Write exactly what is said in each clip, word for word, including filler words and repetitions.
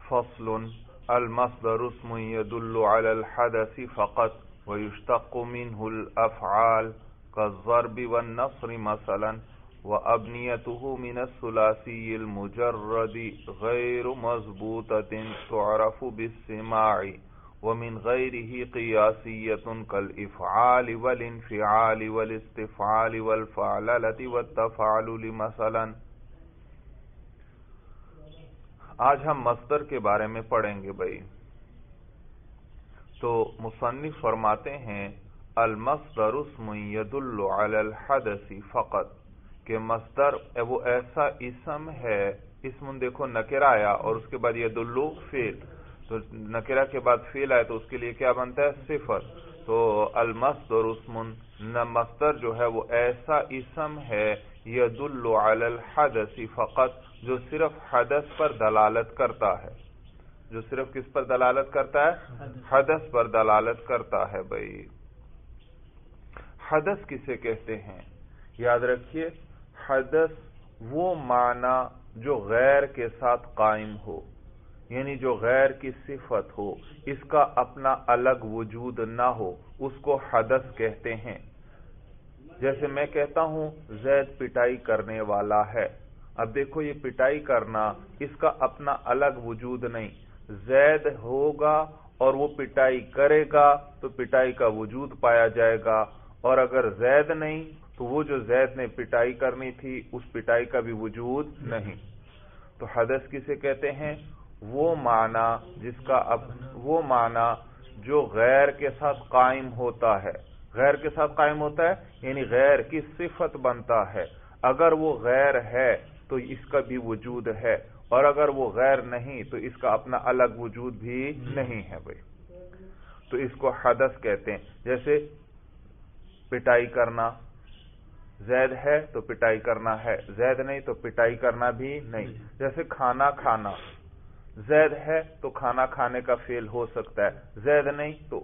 فصل المصدر اسم يدل على الحدث فقط ويشتق منه الأفعال كالضرب والنصر مثلا وأبنيته من الثلاثي المجرد غير مضبوطة تعرف بالسماع ومن غيره قياسية كالإفعال والانفعال والاستفعال والفعللة والتفعل مثلا. آج ہم مصدر کے بارے میں پڑھیں گے بھائی. تو مصنف فرماتے ہیں المصدر اسم يدل على الحدث فقط، کہ مصدر وہ ایسا اسم ہے، اسم دیکھو نکرہ آیا اور اس کے بعد يدل فعل، تو نکرہ کے بعد فعل آئے تو اس کے لیے کیا بنتا ہے؟ صفت. تو المصدر اسم، مصدر جو ہے وہ ایسا اسم ہے يدل على الحدث فقط، جو صرف حدث پر دلالت کرتا ہے. جو صرف کس پر دلالت کرتا ہے؟ حدث پر دلالت کرتا ہے بھائی. حدث کسے کہتے ہیں؟ یاد رکھیے، حدث وہ معنی جو غیر کے ساتھ قائم ہو، یعنی جو غیر کی صفت ہو، اس کا اپنا الگ وجود نہ ہو، اس کو حدث کہتے ہیں. جیسے میں کہتا ہوں زید پٹائی کرنے والا ہے. اب دیکھو یہ پٹائی کرنا، اس کا اپنا الگ وجود نہیں. زید ہوگا اور وہ پٹائی کرے گا تو پٹائی کا وجود پایا جائے گا، اور اگر زید نہیں تو وہ جو زید نے پٹائی کرنی تھی اس پٹائی کا بھی وجود نہیں. تو حدث کسے کہتے ہیں؟ وہ معنی جس کا اب وہ معنی جو غیر کے ساتھ قائم ہوتا ہے. غیر کے ساتھ قائم ہوتا ہے یعنی غیر کی صفت بنتا ہے. اگر وہ غیر ہے تو اس کا بھی وجود ہے، اور اگر وہ غیر نہیں تو اس کا اپنا الگ وجود بھی نہیں ہے بھائی. تو اس کو حدث کہتے ہیں. جیسے پٹائی کرنا، زید ہے تو پٹائی کرنا ہے، زید نہیں تو پٹائی کرنا بھی نہیں. جیسے کھانا کھانا، زید ہے تو کھانا کھانے کا فعل ہو سکتا ہے، زید نہیں تو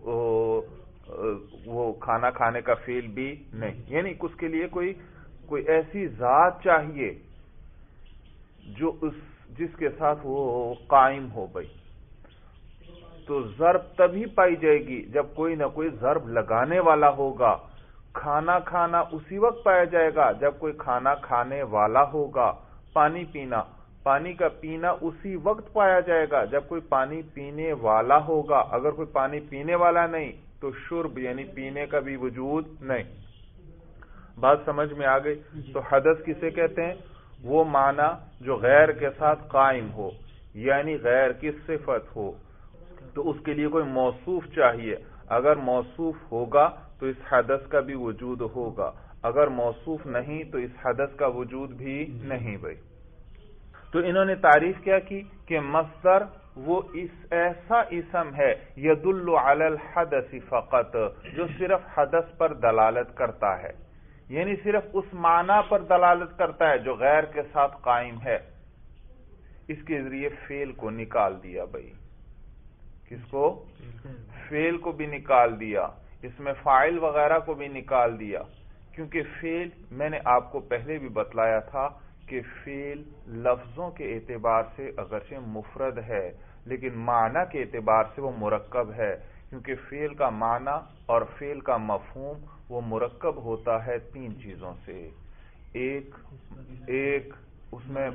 وہ کھانا کھانے کا فعل بھی نہیں. یعنی اس کے لیے کوئی کوئی ایسی ذات چاہیے جو اس جس کے ساتھ وہ قائم ہو بھائی. تو ضرب تبھی پائی جائے گی جب کوئی نہ کوئی ضرب لگانے والا ہوگا. کھانا کھانا اسی وقت پایا جائے گا جب کوئی کھانا کھانے والا ہوگا. پانی پینا، پانی کا پینا اسی وقت پایا جائے گا جب کوئی پانی پینے والا ہوگا. اگر کوئی پانی پینے والا نہیں تو شرب یعنی پینے کا بھی وجود نہیں. بات سمجھ میں آ گئی؟ تو حدث کسے کہتے ہیں؟ وہ معنی جو غیر کے ساتھ قائم ہو، یعنی غیر کی صفت ہو. تو اس کے لیے کوئی موصوف چاہیے. اگر موصوف ہوگا تو اس حدث کا بھی وجود ہوگا، اگر موصوف نہیں تو اس حدث کا وجود بھی نہیں بھائی. تو انہوں نے تعریف کیا کی کہ مصدر وہ اس ایسا اسم ہے یدل علی الحدث فقط، جو صرف حدث پر دلالت کرتا ہے، یعنی صرف اس معنی پر دلالت کرتا ہے جو غیر کے ساتھ قائم ہے. اس کے ذریعے فعل کو نکال دیا بھائی. کس کو؟ فعل کو بھی نکال دیا، اس میں فاعل وغیرہ کو بھی نکال دیا. کیونکہ فعل میں نے آپ کو پہلے بھی بتلایا تھا کہ فعل لفظوں کے اعتبار سے اگرچہ مفرد ہے لیکن معنی کے اعتبار سے وہ مرکب ہے. کیونکہ فعل کا معنی اور فعل کا مفہوم وہ مرکب ہوتا ہے تین چیزوں سے. ایک ایک اس میں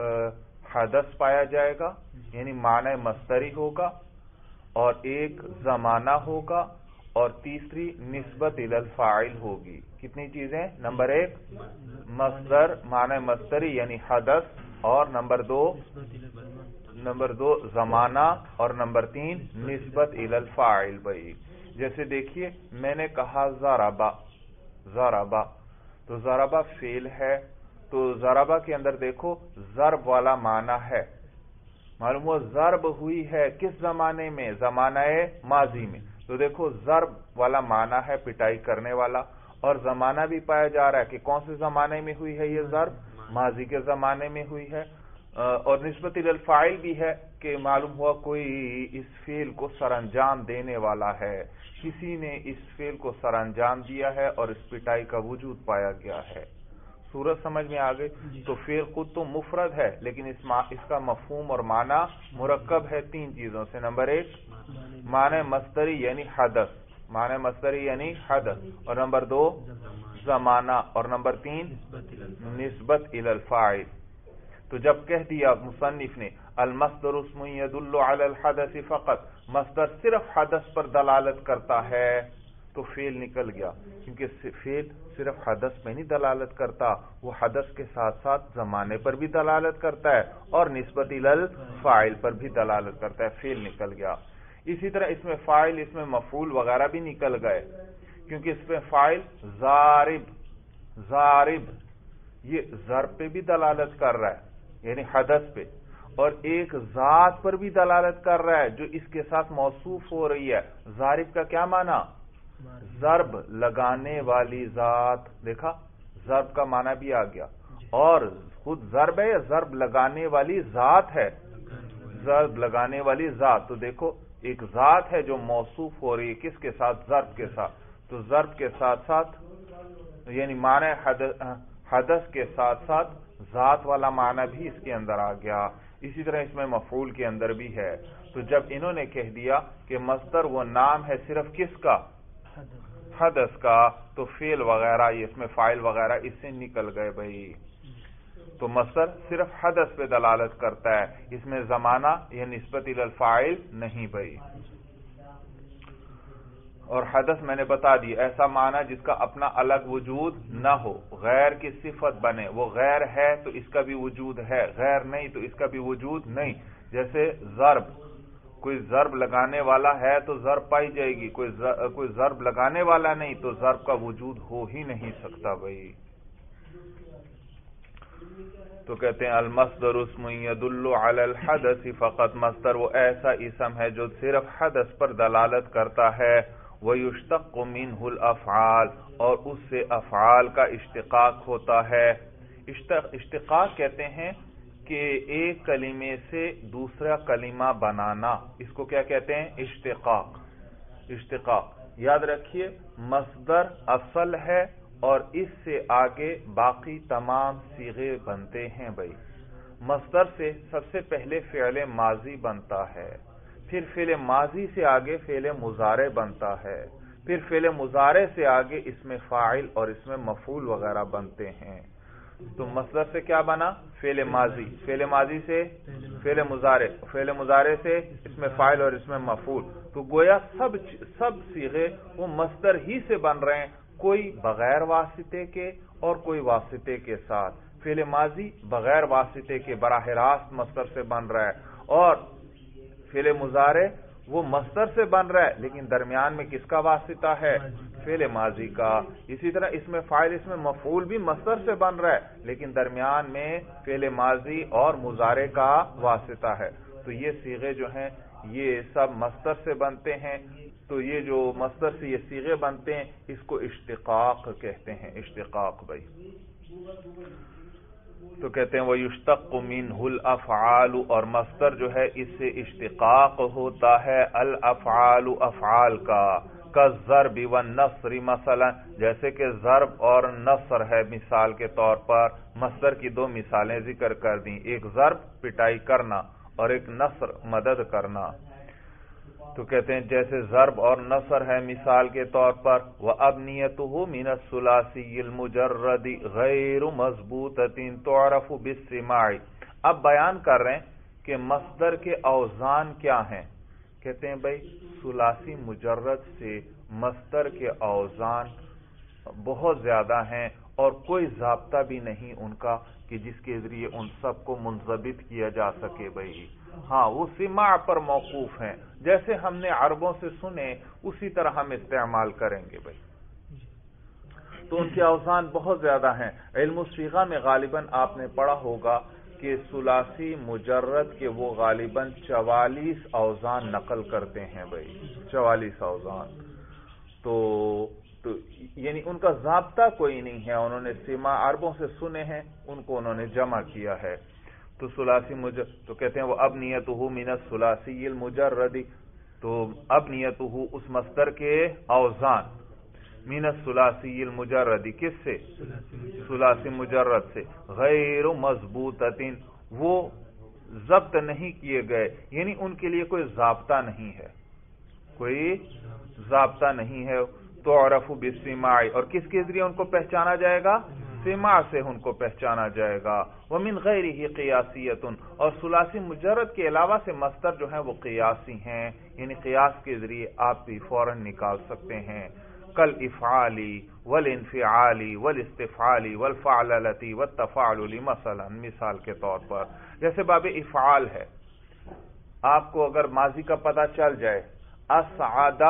حدث پایا جائے گا یعنی معنی مصدری ہوگا، اور ایک زمانہ ہوگا، اور تیسری نسبت الی الفاعل ہوگی. کتنی چیزیں؟ نمبر ایک مصدر معنی مصدری یعنی حدث، اور نمبر دو نمبر دو زمانہ، اور نمبر تین نسبت الی الفاعل بھائی. جیسے دیکھیے میں نے کہا ضربا، ضربا تو ضربا فعل ہے. تو ضربا کے اندر دیکھو ضرب والا معنی ہے. معلوم ہوا ضرب ہوئی ہے کس زمانے میں؟ زمانہ ماضی میں. تو دیکھو ضرب والا معنی ہے پٹائی کرنے والا، اور زمانہ بھی پایا جا رہا ہے کہ کون سے زمانے میں ہوئی ہے یہ ضرب؟ ماضی کے زمانے میں ہوئی ہے. اور نسبت الی الفاعل بھی ہے کہ معلوم ہوا کوئی اس فعل کو سر انجام دینے والا ہے، کسی نے اس فعل کو سر انجام دیا ہے اور اس پٹائی کا وجود پایا گیا ہے. صورت سمجھ میں آ گئی؟ تو فعل خود تو مفرد ہے لیکن اس اس کا مفہوم اور معنی مرکب ہے تین چیزوں سے. نمبر ایک معنی مصدری یعنی حدث، معنی مصدری یعنی حدث، اور نمبر دو زمانہ، اور نمبر تین نسبت الی الفاعل. تو جب کہہ دیا مصنف نے المصدر اسم يدل على الحدث فقط، مصدر صرف حدث پر دلالت کرتا ہے، تو فعل نکل گیا، کیونکہ فعل صرف حدث پہ نہیں دلالت کرتا، وہ حدث کے ساتھ ساتھ زمانے پر بھی دلالت کرتا ہے اور نسبت الی الفاعل پر بھی دلالت کرتا ہے. فعل نکل گیا. اسی طرح اس میں فاعل، اس میں مفعول وغیرہ بھی نکل گئے، کیونکہ اس میں فاعل ضارب، ضارب یہ ضرب پہ بھی دلالت کر رہا ہے یعنی حدث پہ، اور ایک ذات پر بھی دلالت کر رہا ہے جو اس کے ساتھ موصوف ہو رہی ہے. ضارب کا کیا معنی؟ ضرب لگانے والی ذات. دیکھا ضرب کا معنی بھی آ گیا، اور خود ضرب ہے یا ضرب لگانے والی ذات ہے؟ ضرب لگانے والی ذات. تو دیکھو ایک ذات ہے جو موصوف ہو رہی ہے کس کے ساتھ؟ ضرب کے ساتھ. تو ضرب کے ساتھ ساتھ یعنی معنی حدث کے ساتھ ساتھ ذات والا معنی بھی اس کے اندر آ گیا. اسی طرح اس میں مفعول کے اندر بھی ہے. تو جب انہوں نے کہہ دیا کہ مصدر وہ نام ہے صرف کس کا؟ حدث کا، تو فعل وغیرہ اس میں فاعل وغیرہ اس سے نکل گئے بھائی. تو مصدر صرف حدث پہ دلالت کرتا ہے، اس میں زمانہ یا نسبت الی الفاعل نہیں بھائی. اور حدث میں نے بتا دی ایسا معنی جس کا اپنا الگ وجود نہ ہو، غیر کی صفت بنے. وہ غیر ہے تو اس کا بھی وجود ہے، غیر نہیں تو اس کا بھی وجود نہیں. جیسے ضرب، کوئی ضرب لگانے والا ہے تو ضرب پائی جائے گی، کوئی کوئی ضرب لگانے والا نہیں تو ضرب کا وجود ہو ہی نہیں سکتا بھائی. تو کہتے ہیں المصدر اسم يدل على الحدث فقط، مصدر وہ ایسا اسم ہے جو صرف حدث پر دلالت کرتا ہے. وَيُشْتَقُّ مِنْهُ الْأَفْعَالِ، اور اس سے افعال کا اشتقاق ہوتا ہے. اشتقاق کہتے ہیں کہ ایک کلمے سے دوسرا کلمہ بنانا، اس کو کیا کہتے ہیں؟ اشتقاق. اشتقاق یاد رکھیے مصدر اصل ہے اور اس سے آگے باقی تمام صیغے بنتے ہیں بھائی. مصدر سے سب سے پہلے فعل ماضی بنتا ہے، پھر فعل ماضی سے آگے فعل مضارع بنتا ہے، پھر فعل مضارع سے آگے اس میں فاعل اور اس میں مفعول وغیرہ بنتے ہیں. تو مصدر سے کیا بنا؟ فعل ماضی، فعل ماضی سے فعل مضارع، فعل مضارع سے اس میں فاعل اور اس میں مفعول. تو گویا سب سب صیغے وہ مصدر ہی سے بن رہے ہیں، کوئی بغیر واسطے کے اور کوئی واسطے کے ساتھ. فعل ماضی بغیر واسطے کے براہ راست مصدر سے بن رہا ہے، اور فعل مضارع وہ مصدر سے بن رہا ہے لیکن درمیان میں کس کا واسطہ ہے؟ فعل ماضی کا. اسی طرح اس میں فاعل اس میں مفعول بھی مصدر سے بن رہا ہے لیکن درمیان میں فعل ماضی اور مضارع کا واسطہ ہے. تو یہ صیغے جو ہیں یہ سب مصدر سے بنتے ہیں. تو یہ جو مصدر سے یہ صیغے بنتے ہیں اس کو اشتقاق کہتے ہیں. اشتقاق بھائی. تو کہتے ہیں وَيُشْتَقُّ مِنْهُ الْأَفْعَالُ، اور مصدر جو ہے اس سے اشتقاق ہوتا ہے الافعال افعال کا. كالضرب والنصر مثلا، جیسے کہ ضرب اور نصر ہے مثال کے طور پر. مصدر کی دو مثالیں ذکر کر دیں، ایک ضرب پٹائی کرنا اور ایک نصر مدد کرنا. تو کہتے ہیں جیسے ضرب اور نصر ہے مثال کے طور پر وَأَبْنِيَتُهُ مِنَ الثُّلَاثِيِّ الْمُجَرَّدِ غَيْرُ مَضْبُوطَةٍ تُعْرَفُ بِالسِّمَاعِ. اب بیان کر رہے ہیں کہ مصدر کے اوزان کیا ہیں. کہتے ہیں بھائی ثلاثی مجرد سے مصدر کے اوزان بہت زیادہ ہیں اور کوئی ضابطہ بھی نہیں ان کا کہ جس کے ذریعے ان سب کو منضبط کیا جا سکے بھائی. ہاں وہ سماع پر موقوف ہیں، جیسے ہم نے عربوں سے سنے اسی طرح ہم استعمال کریں گے بھائی. تو ان کے اوزان بہت زیادہ ہیں. علم الصیغہ میں غالباً آپ نے پڑھا ہوگا کہ ثلاثی مجرد کے وہ غالباً چوالیس اوزان نقل کرتے ہیں بھائی، چوالیس اوزان. تو تو یعنی ان کا ضابطہ کوئی نہیں ہے، انہوں نے سماع عربوں سے سنے ہیں، ان کو انہوں نے جمع کیا ہے. تو ثلاثی مجرد تو کہتے ہیں وہ ابنیتہ من الثلاثی المجرد. تو ابنیتہ اس مصدر کے اوزان من الثلاثی المجرد، کس سے؟ ثلاثی مجرد سے، غیر مضبوطۃ، وہ ضبط نہیں کیے گئے، یعنی ان کے لیے کوئی ضابطہ نہیں ہے، کوئی ضابطہ نہیں ہے. تعرف بالسماع، اور کس کے ذریعے ان کو پہچانا جائے گا؟ سماع سے ان کو پہچانا جائے گا. ومن غیرہ قیاسیۃ، اور ثلاثی مجرد کے علاوہ سے مصدر جو ہیں وہ قیاسی ہیں، یعنی قیاس کے ذریعے آپ بھی فوراً نکال سکتے ہیں. کل افعالی والانفعالی والاستفعالی والفعللتی والتفاعل، مثلا مثال کے طور پر جیسے باب افعال ہے، آپ کو اگر ماضی کا پتہ چل جائے اسعادہ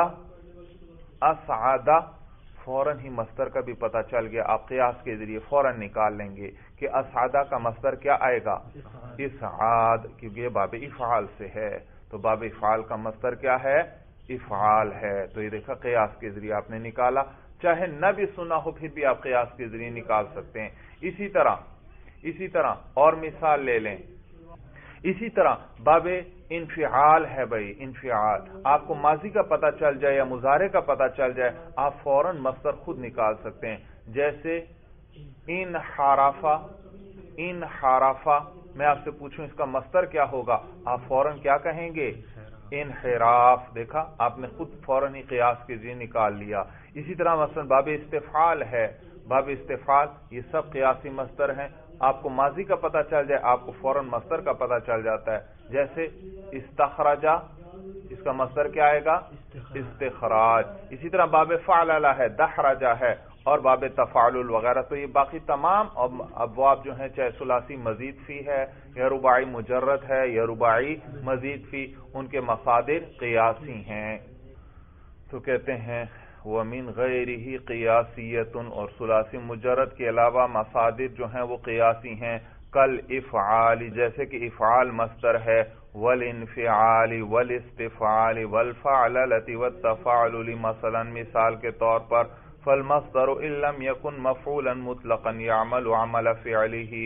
اسعادہ، فوراً ہی مصدر کا بھی پتہ چل گیا، آپ قیاس کے ذریعے فوراً نکال لیں گے کہ اسعادہ کا مصدر کیا آئے گا؟ اسعاد، کیونکہ یہ باب افعال سے ہے، تو باب افعال کا مصدر کیا ہے؟ افعال ہے. تو یہ دیکھا قیاس کے ذریعے آپ نے نکالا، چاہے نہ بھی سنا ہو پھر بھی آپ قیاس کے ذریعے نکال سکتے ہیں. اسی طرح اسی طرح اور مثال لے لیں، اسی طرح باب انفعال ہے. بھائی انفعال، آپ کو ماضی کا پتہ چل جائے یا مضارع کا پتہ چل جائے، آپ فوراً مصدر خود نکال سکتے ہیں. جیسے ان حرافہ، ان حرافہ، میں آپ سے پوچھوں اس کا مصدر کیا ہوگا، آپ فوراً کیا کہیں گے؟ انحراف. دیکھا آپ نے خود فوراً ہی قیاس کے ذریعے نکال لیا. اسی طرح مثلا باب استفعال ہے، باب استفعال، یہ سب قیاسی مصدر ہیں. آپ کو ماضی کا پتہ چل جائے، آپ کو فوراً مصدر کا پتہ چل جاتا ہے. جیسے استخرجہ، اس کا مصدر کیا آئے گا؟ استخراج. اسی طرح باب فعللہ ہے، دحرجہ ہے، اور باب تفاعل وغیرہ. تو یہ باقی تمام ابواب جو ہیں، چاہے ثلاثی مزید فی ہے یا رباعی مجرد ہے یا رباعی مزید فی، ان کے مصادر قیاسی ہیں. تو کہتے ہیں وَمِنْ غَيْرِهِ قِيَاسِيَّةٌ، اور ثلاثی مجرد کے علاوہ مصادر جو ہیں وہ قیاسی ہیں. کل افعال، جیسے کہ افعال مصدر ہے، والانفعال والاستفعال والفعللۃ والتفاعل، مثلا مثال کے طور پر فالمصدر ان لم يكن مفعولا مطلقا يعمل عمل فعله.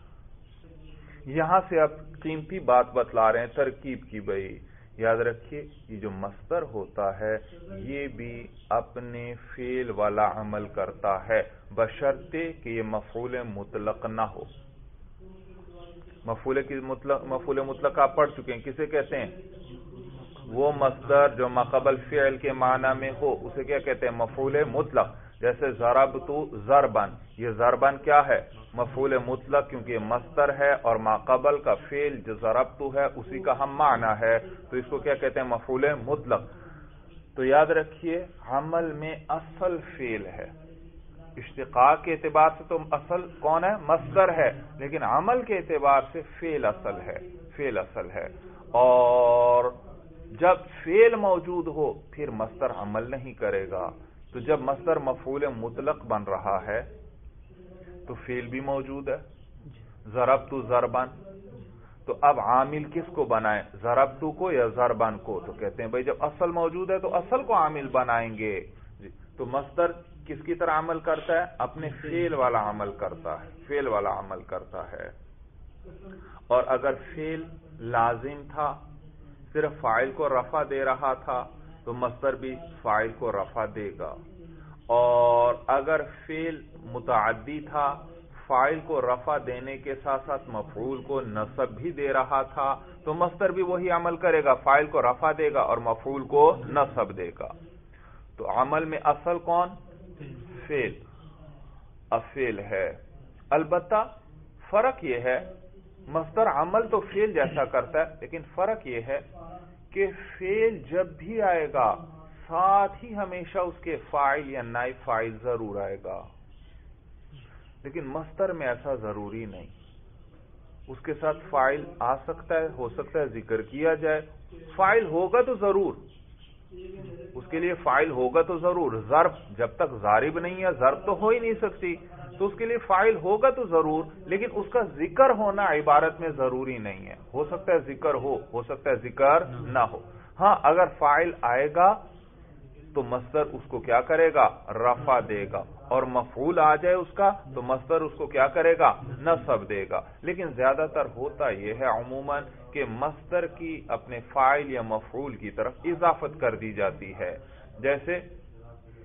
یہاں سے اب قیمتی بات بتلا رہے ہیں ترکیب کی. بھائی یاد رکھیے، یہ جو مصدر ہوتا ہے یہ بھی اپنے فعل والا عمل کرتا ہے، بشرطے کہ یہ مفعول مطلق نہ ہو. مفعول کی مطلق مفعول مطلق آپ پڑھ چکے ہیں، کسے کہتے ہیں؟ وہ مصدر جو ماقبل فعل کے معنی میں ہو اسے کیا کہتے ہیں؟ مفعول مطلق. جیسے ضربت ضربن، یہ ضربن کیا ہے؟ مفعول مطلق، کیونکہ یہ مصدر ہے اور ماقبل کا فعل جو ضربت ہے اسی کا ہم معنی ہے، تو اس کو کیا کہتے ہیں؟ مفعول مطلق. تو یاد رکھیے عمل میں اصل فعل ہے، اشتقاق کے اعتبار سے تو اصل کون ہے؟ مصدر ہے، لیکن عمل کے اعتبار سے فعل اصل ہے، فعل اصل ہے. اور جب فعل موجود ہو پھر مصدر عمل نہیں کرے گا. تو جب مصدر مفعول مطلق بن رہا ہے تو فعل بھی موجود ہے، ضربت ضربن. تو اب عامل کس کو بنائیں؟ ضربت کو یا ضربن کو؟ تو کہتے ہیں بھائی جب اصل موجود ہے تو اصل کو عامل بنائیں گے. تو مصدر کس کی طرح عمل کرتا ہے؟ اپنے فعل والا عمل کرتا ہے، فعل والا عمل کرتا ہے. اور اگر فعل لازم تھا، صرف فاعل کو رفع دے رہا تھا، تو مصدر بھی فاعل کو رفع دے گا. اور اگر فعل متعدی تھا، فاعل کو رفع دینے کے ساتھ ساتھ مفعول کو نصب بھی دے رہا تھا، تو مصدر بھی وہی عمل کرے گا، فاعل کو رفع دے گا اور مفعول کو نصب دے گا. تو عمل میں اصل کون؟ فعل، افعل ہے. البتہ فرق یہ ہے، مصدر عمل تو فعل جیسا کرتا ہے، لیکن فرق یہ ہے کہ فعل جب بھی آئے گا ساتھ ہی ہمیشہ اس کے فاعل یا نائب فاعل ضرور آئے گا. لیکن مصدر میں ایسا ضروری نہیں، اس کے ساتھ فاعل آ سکتا ہے، ہو سکتا ہے ذکر کیا جائے، فاعل ہوگا تو ضرور، اس کے لیے فاعل ہوگا تو ضرور. ضرب جب تک ضارب نہیں ہے ضرب تو ہو ہی نہیں سکتی، تو اس کے لیے فاعل ہوگا تو ضرور، لیکن اس کا ذکر ہونا عبارت میں ضروری نہیں ہے. ہو سکتا ہے ذکر ہو، ہو سکتا ہے ذکر نہ ہو. ہاں اگر فاعل آئے گا تو مصدر اس کو کیا کرے گا؟ رفع دے گا. اور مفعول آ جائے اس کا تو مصدر اس کو کیا کرے گا؟ نصب دے گا. لیکن زیادہ تر ہوتا یہ ہے عموماً کہ مصدر کی اپنے فاعل یا مفعول کی طرف اضافت کر دی جاتی ہے. جیسے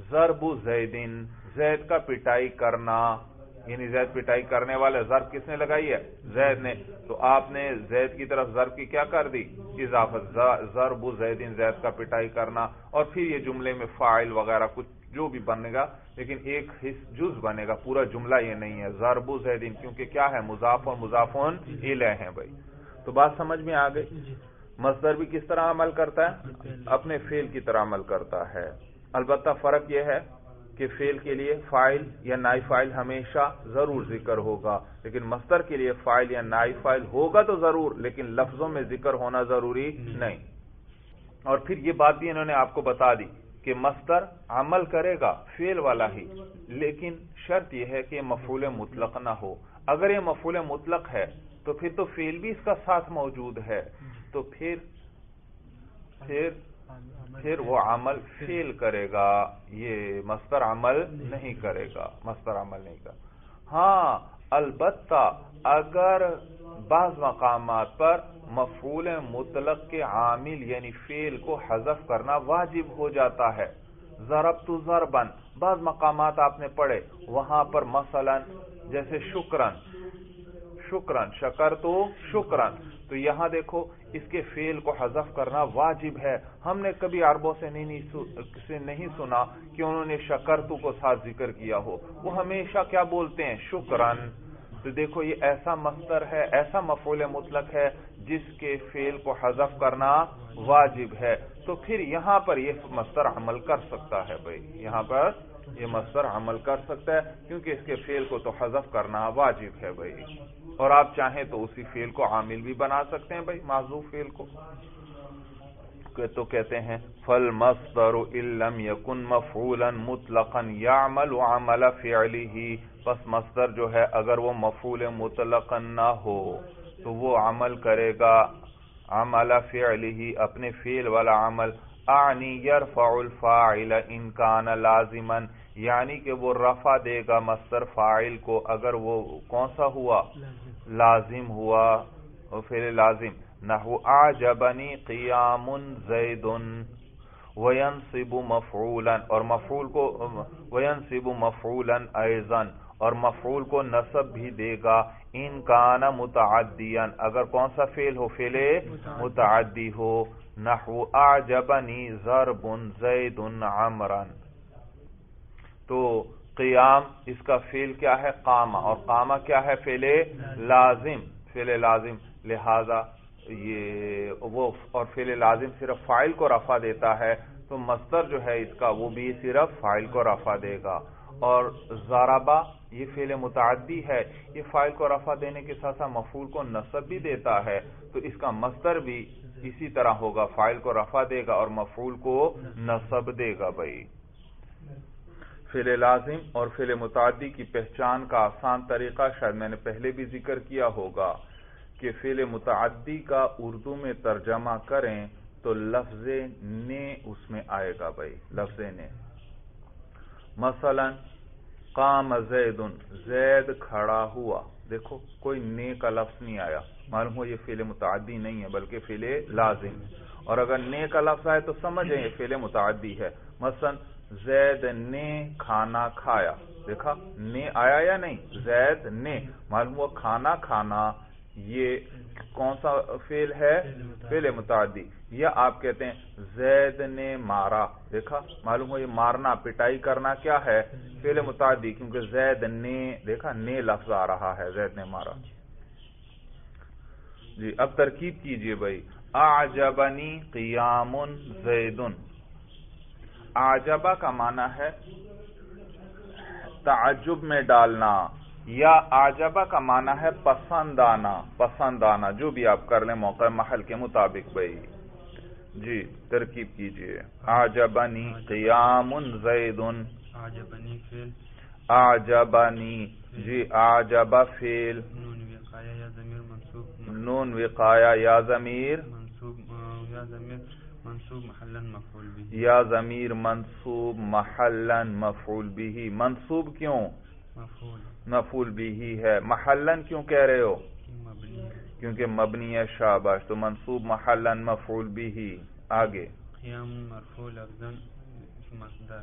ضرب زیدن، زید کا پٹائی کرنا، یعنی زید پٹائی کرنے والے، ضرب کس نے لگائی ہے؟ زید نے، تو آپ نے زید کی طرف ضرب کی کیا کر دی؟ اضافت، ضرب زیدن، زید کا پٹائی کرنا، اور پھر یہ جملے میں فاعل وغیرہ کچھ جو بھی بنے گا، لیکن ایک حصہ جز بنے گا، پورا جملہ یہ نہیں ہے ضرب زیدن، کیونکہ کیا ہے؟ مضاف اور مضاف الیہ ہیں بھائی۔ تو بات سمجھ میں آ گئی؟ مصدر بھی کس طرح عمل کرتا ہے؟ اپنے فعل کی طرح عمل کرتا ہے، البتہ فرق یہ ہے کہ فعل کے لیے فاعل یا نائب فاعل ہمیشہ ضرور ذکر ہوگا، لیکن مصدر کے لیے فاعل یا نائب فاعل ہوگا تو ضرور، لیکن لفظوں میں ذکر ہونا ضروری نہیں۔ اور پھر یہ بات بھی انہوں نے آپ کو بتا دی کہ مصدر عمل کرے گا فعل والا ہی، لیکن شرط یہ ہے کہ یہ مفعول مطلق نہ ہو۔ اگر یہ مفعول مطلق ہے تو پھر تو فعل بھی اس کا ساتھ موجود ہے، تو پھر پھر پھر وہ عمل فعل کرے گا، یہ مصدر عمل نہیں کرے گا، مصدر عمل نہیں کرے گا۔ ہاں البتہ اگر بعض مقامات پر مفعول مطلق کے عامل یعنی فعل کو حذف کرنا واجب ہو جاتا ہے، ضربت ضربا، بعض مقامات آپ نے پڑھے، وہاں پر مثلا جیسے شکرن، شکرن، شکر تو شکرن، تو یہاں دیکھو اس کے فعل کو حذف کرنا واجب ہے۔ ہم نے کبھی عربوں سے نہیں سے نہیں سنا کہ انہوں نے شکرتو کو ساتھ ذکر کیا ہو، وہ ہمیشہ کیا بولتے ہیں؟ شکرن۔ تو دیکھو یہ ایسا مصدر ہے، ایسا مفعول مطلق ہے جس کے فعل کو حذف کرنا واجب ہے، تو پھر یہاں پر یہ مصدر عمل کر سکتا ہے بھائی، یہاں پر یہ مصدر عمل کر سکتا ہے کیونکہ اس کے فعل کو تو حذف کرنا واجب ہے بھائی، اور آپ چاہیں تو اسی فعل کو عامل بھی بنا سکتے ہیں بھائی، محذوف فعل کو۔ تو کہتے ہیں فالمصدر ان لم يكن مفعولا مطلقا يعمل عمل فعله، پس مصدر جو ہے اگر وہ مفعول مطلقا نہ ہو تو وہ عمل کرے گا عمل فعله، اپنے فعل والا عمل، اعنی يرفع الفاعل ان كان لازما، یعنی کہ وہ رفع دے گا مصدر فاعل کو اگر وہ کون سا ہوا؟ لازم ہوا، فعل لازم، نحو اعجبنی قیام زید، وینصب مفعولا، اور مفعول کو وینصب مفعولا ایضا، اور مفعول کو نصب بھی دے گا ان کان متعدیا، اگر کون سا فعل ہو؟ فعل متعدی ہو، نحو اعجبنی ضرب زید عمرا۔ تو قیام اس کا فعل کیا ہے؟ قامہ، اور قامہ کیا ہے؟ فعل لازم، فعل لازم، لہذا یہ وہ، اور فعل لازم صرف فاعل کو رفع دیتا ہے، تو مصدر جو ہے اس کا وہ بھی صرف فاعل کو رفع دے گا، اور ضربہ یہ فعل متعدی ہے، یہ فاعل کو رفع دینے کے ساتھ ساتھ مفعول کو نصب بھی دیتا ہے، تو اس کا مصدر بھی اسی طرح ہوگا، فاعل کو رفع دے گا اور مفعول کو نصب دے گا بھائی۔ فعل لازم اور فعل متعدی کی پہچان کا آسان طریقہ شاید میں نے پہلے بھی ذکر کیا ہوگا کہ فعل متعدی کا اردو میں ترجمہ کریں تو لفظ نے اس میں آئے گا بھائی، لفظ نے، مثلا قام زید، زید کھڑا ہوا، دیکھو کوئی نے کا لفظ نہیں آیا، معلوم ہو یہ فعل متعدی نہیں ہے بلکہ فعل لازم، اور اگر نے کا لفظ آئے تو سمجھیں یہ فعل متعدی ہے، مثلا زید نے کھانا کھایا، دیکھا نے آیا یا نہیں؟ زید نے، معلوم ہوا کھانا کھانا یہ کون سا فعل ہے؟ فعل متعدی۔ یا آپ کہتے ہیں زید نے مارا، دیکھا معلوم ہو یہ مارنا، پٹائی کرنا کیا ہے؟ فعل متعدی، کیونکہ زید نے، دیکھا نے لفظ آ رہا ہے، زید نے مارا۔ جی اب ترکیب کیجئے بھائی، اعجبنی قیام زید، اعجبہ کا معنی ہے تعجب میں ڈالنا، یا اعجبہ کا معنی ہے پسند آنا، پسند آنا، جو بھی آپ کر لیں موقع محل کے مطابق بھائی۔ جی ترکیب کیجئے، اعجبنی قیام زید، اعجبنی فعل، اعجبنی، جی اعجبہ فعل، نون وقایہ یا ضمیر منصوب، نون وقایہ یا ضمیر منصوب، یا ضمیر منصوب محلا مفعول بھی، یا ضمیر منصوب محلا مفعول بھی، منصوب کیوں؟ مفعول مفعول بھی ہے، محلا کیوں کہہ رہے ہو؟ مبنی ہے، کیونکہ مبنی ہے، شاباش، تو منصوب محلا مفعول بھی۔ آگے قیام مرفوع لفظاً مصدر،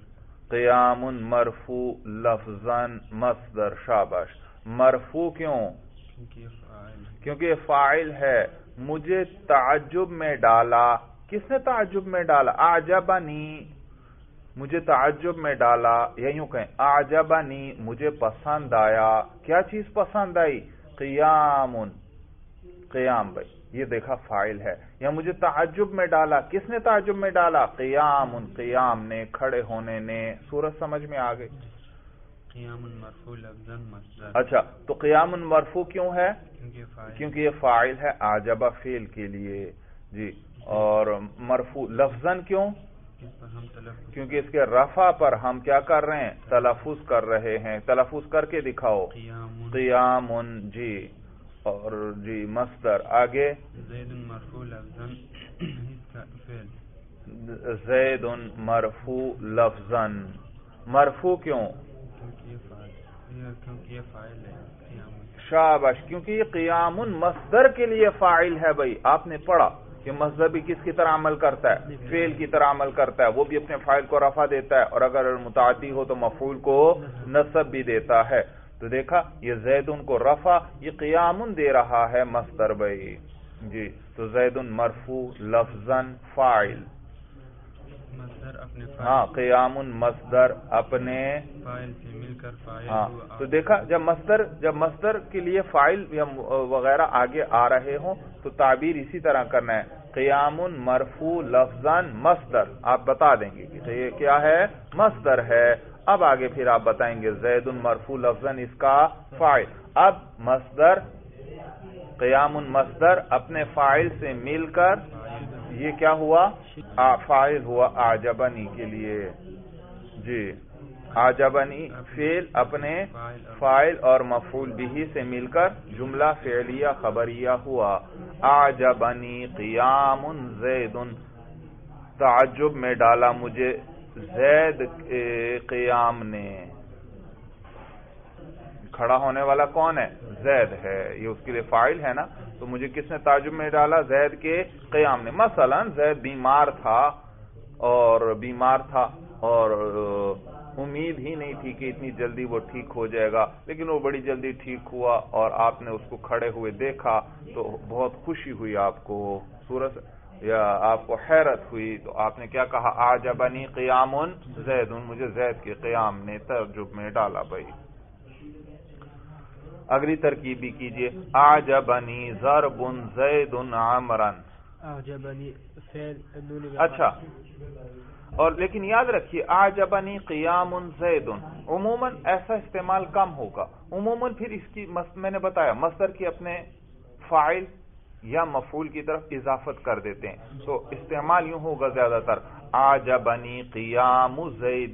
قیام مرفوع لفظاً مصدر. شاباش. مرفوع کیوں؟ کیونکہ یہ فاعل ہے. کیونکہ یہ فاعل ہے. مجھے تعجب میں ڈالا. کس نے تعجب میں ڈالا؟ اعجبنی، مجھے تعجب میں ڈالا، یا یوں کہیں اعجبنی، مجھے پسند آیا. کیا چیز پسند آئی؟ قیام. قیام بھائی یہ دیکھا فاعل ہے. یا مجھے تعجب میں ڈالا. کس نے تعجب میں ڈالا؟ قیام. قیام نے، کھڑے ہونے نے. صورت سمجھ میں آ گئی؟ قیام مرفوع لفظاً مصدر. اچھا، تو قیام مرفوع کیوں ہے؟ کیونکہ فاعل کیونکہ یہ فاعل ہے اعجب فعل کے لیے. جی. اور مرفوع لفظاً کیوں؟ اس پر ہم تلفظ کیونکہ اس کے رفع پر ہم کیا کر رہے ہیں؟ تلفظ کر رہے ہیں. تلفظ کر کے دکھاؤ. قیام. قیام. جی. اور جی مصدر آگے. زید مرفوع لفظاً اس کا فعل. زید مرفوع لفظاً. مرفوع کیوں؟ کیونکہ یہ فاعل کیونکہ یہ فاعل ہے. قیام. شاباش. کیونکہ یہ قیام مصدر کے لیے فاعل ہے. بھائی آپ نے پڑھا کہ مصدر بھی کس کی طرح عمل کرتا ہے؟ فعل کی طرح عمل کرتا ہے. وہ بھی اپنے فاعل کو رفع دیتا ہے، اور اگر متعدی ہو تو مفعول کو نصب بھی دیتا ہے. تو دیکھا یہ زید ان کو رفع، یہ قیام دے رہا ہے مصدر. بھائی جی. تو زید مرفوع لفظاً فاعل. مصدر اپنے ہاں، قیام مصدر اپنے فاعل سے مل کر فاعل ہاں. ہوا. تو دیکھا جب مصدر جب مصدر کے لیے فاعل یا وغیرہ آگے آ رہے ہوں تو تعبیر اسی طرح کرنا ہے. قیام مرفوع لفظاً مصدر. آپ بتا دیں گے کہ یہ کیا ہے؟ مصدر ہے. اب آگے پھر آپ بتائیں گے زید مرفوع لفظاً اس کا فاعل. اب مصدر قیام مصدر اپنے فاعل سے مل کر یہ کیا ہوا؟ فاعل ہوا اعجبنی کے لیے. جی. اعجبنی فعل اپنے فاعل اور مفعول به سے مل کر جملہ فعلیہ خبریہ ہوا. اعجبنی قیام زید. تعجب میں ڈالا مجھے زید قیام نے. کھڑا ہونے والا کون ہے؟ زید ہے. یہ اس کے لیے فاعل ہے نا. تو مجھے کس نے تعجب میں ڈالا؟ زید کے قیام نے. مثلا زید بیمار تھا اور بیمار تھا اور امید ہی نہیں تھی کہ اتنی جلدی وہ ٹھیک ہو جائے گا، لیکن وہ بڑی جلدی ٹھیک ہوا اور آپ نے اس کو کھڑے ہوئے دیکھا تو بہت خوشی ہوئی آپ کو. صورت یا آپ کو حیرت ہوئی تو آپ نے کیا کہا؟ اعجبنی قیام زید. مجھے زید کے قیام نے تعجب میں ڈالا. بھائی اگلی ترکیب بھی کیجئے. اعجبنی ضرب زید عمرا. اعجبنی فعل. اچھا، اور لیکن یاد رکھیے اعجبنی قیام زید عموماً ایسا استعمال کم ہوگا. عموماً پھر اس کی میں نے بتایا مصدر کی اپنے فاعل یا مفعول کی طرف اضافت کر دیتے ہیں، تو استعمال یوں ہوگا زیادہ تر اعجبنی قیام زید.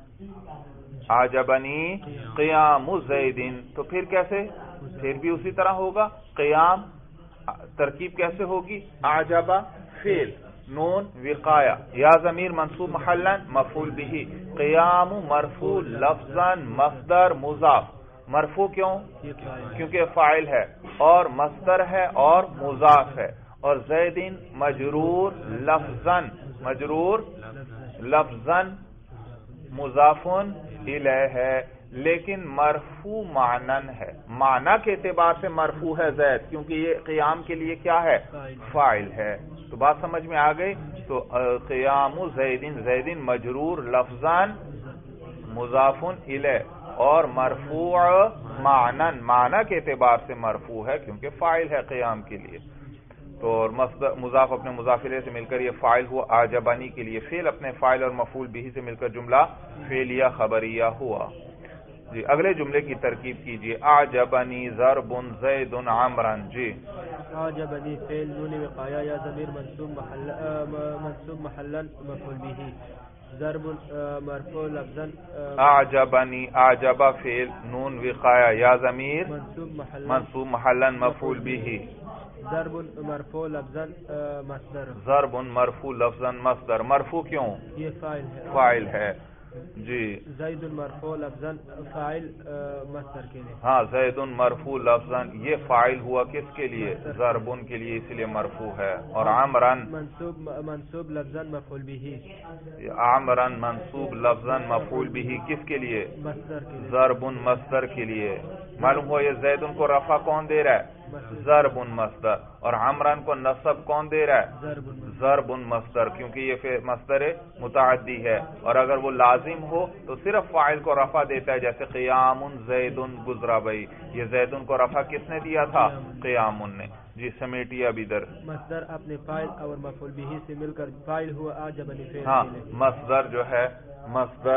اعجبنی قیام زید. تو پھر کیسے؟ پھر بھی اسی طرح ہوگا. قیام ترکیب کیسے ہوگی؟ اعجب فعل، نون وقایا، یا ضمیر منصوب محلا مفعول به. قیام مرفوع لفظا مصدر مضاف. مرفوع کیوں؟ کیونکہ فاعل ہے اور مصدر ہے اور مضاف ہے. اور زید مجرور لفظا. مجرور لفظا مضاف الیہ ہے، لیکن مرفوع معنن ہے. معنی کے اعتبار سے مرفوع ہے زید، کیونکہ یہ قیام کے لیے کیا ہے؟ فاعل ہے. تو بات سمجھ میں آ گئی. تو قیام زید زید مجرور لفظاً مضاف الیہ اور مرفوع معنن. معنی کے اعتبار سے مرفوع ہے کیونکہ فاعل ہے قیام کے لیے. تو مضاف اپنے مضاف الیہ سے مل کر یہ فاعل ہوا. اعجبنی کے لیے فعل اپنے فاعل اور مفعول به سے مل کر جملہ فعلیہ خبریہ ہوا. جی اگلے جملے کی ترکیب کیجئے. اعجبنی ضرب زید عمرا. جی. اعجبنی فعل نون وقایا یا ضمیر منصوب محلا منصوب محلا مفعول به. ضرب مرفوع لفظا. اعجبنی اعجب فعل نون وقایا یا ضمیر منصوب محلا منصوب محلا مفعول به. ضرب مرفوع لفظا مصدر. ضرب مرفوع لفظا مصدر. مرفوع کیوں؟ یہ فاعل ہے. فاعل ہے. جی زید مرفوع لفظاً فاعل مصدر کے لیے. ہاں زید مرفوع لفظاً یہ فاعل ہوا کس کے لیے؟ ضربن کے لیے، اس لیے مرفوع ہے. اور عمرن منصوب منصوب لفظاً مفعول به. عمرن منصوب لفظاً مفعول به کس کے لیے؟ مصدر کے لیے. ضربن مصدر کے لیے. معلوم ہوا یہ زیدن کو رفع کون دے رہا ہے؟ ضربن مصدر. اور عمرن کو نصب کون دے رہا ہے؟ ضربن مصدر، کیونکہ یہ مصدر متعدی ہے. اور اگر وہ لازم ہو تو صرف فاعل کو رفع دیتا ہے، جیسے قیام زیدن گزرا بھائی. یہ زیدن کو رفع کس نے دیا تھا؟ قیام نے. جی سمیٹیا اب ادھر. مصدر اپنے فاعل اور مفعول به سے مل کر فاعل ہوا اعجبنی فعل. ہاں مصدر جو ہے مصدر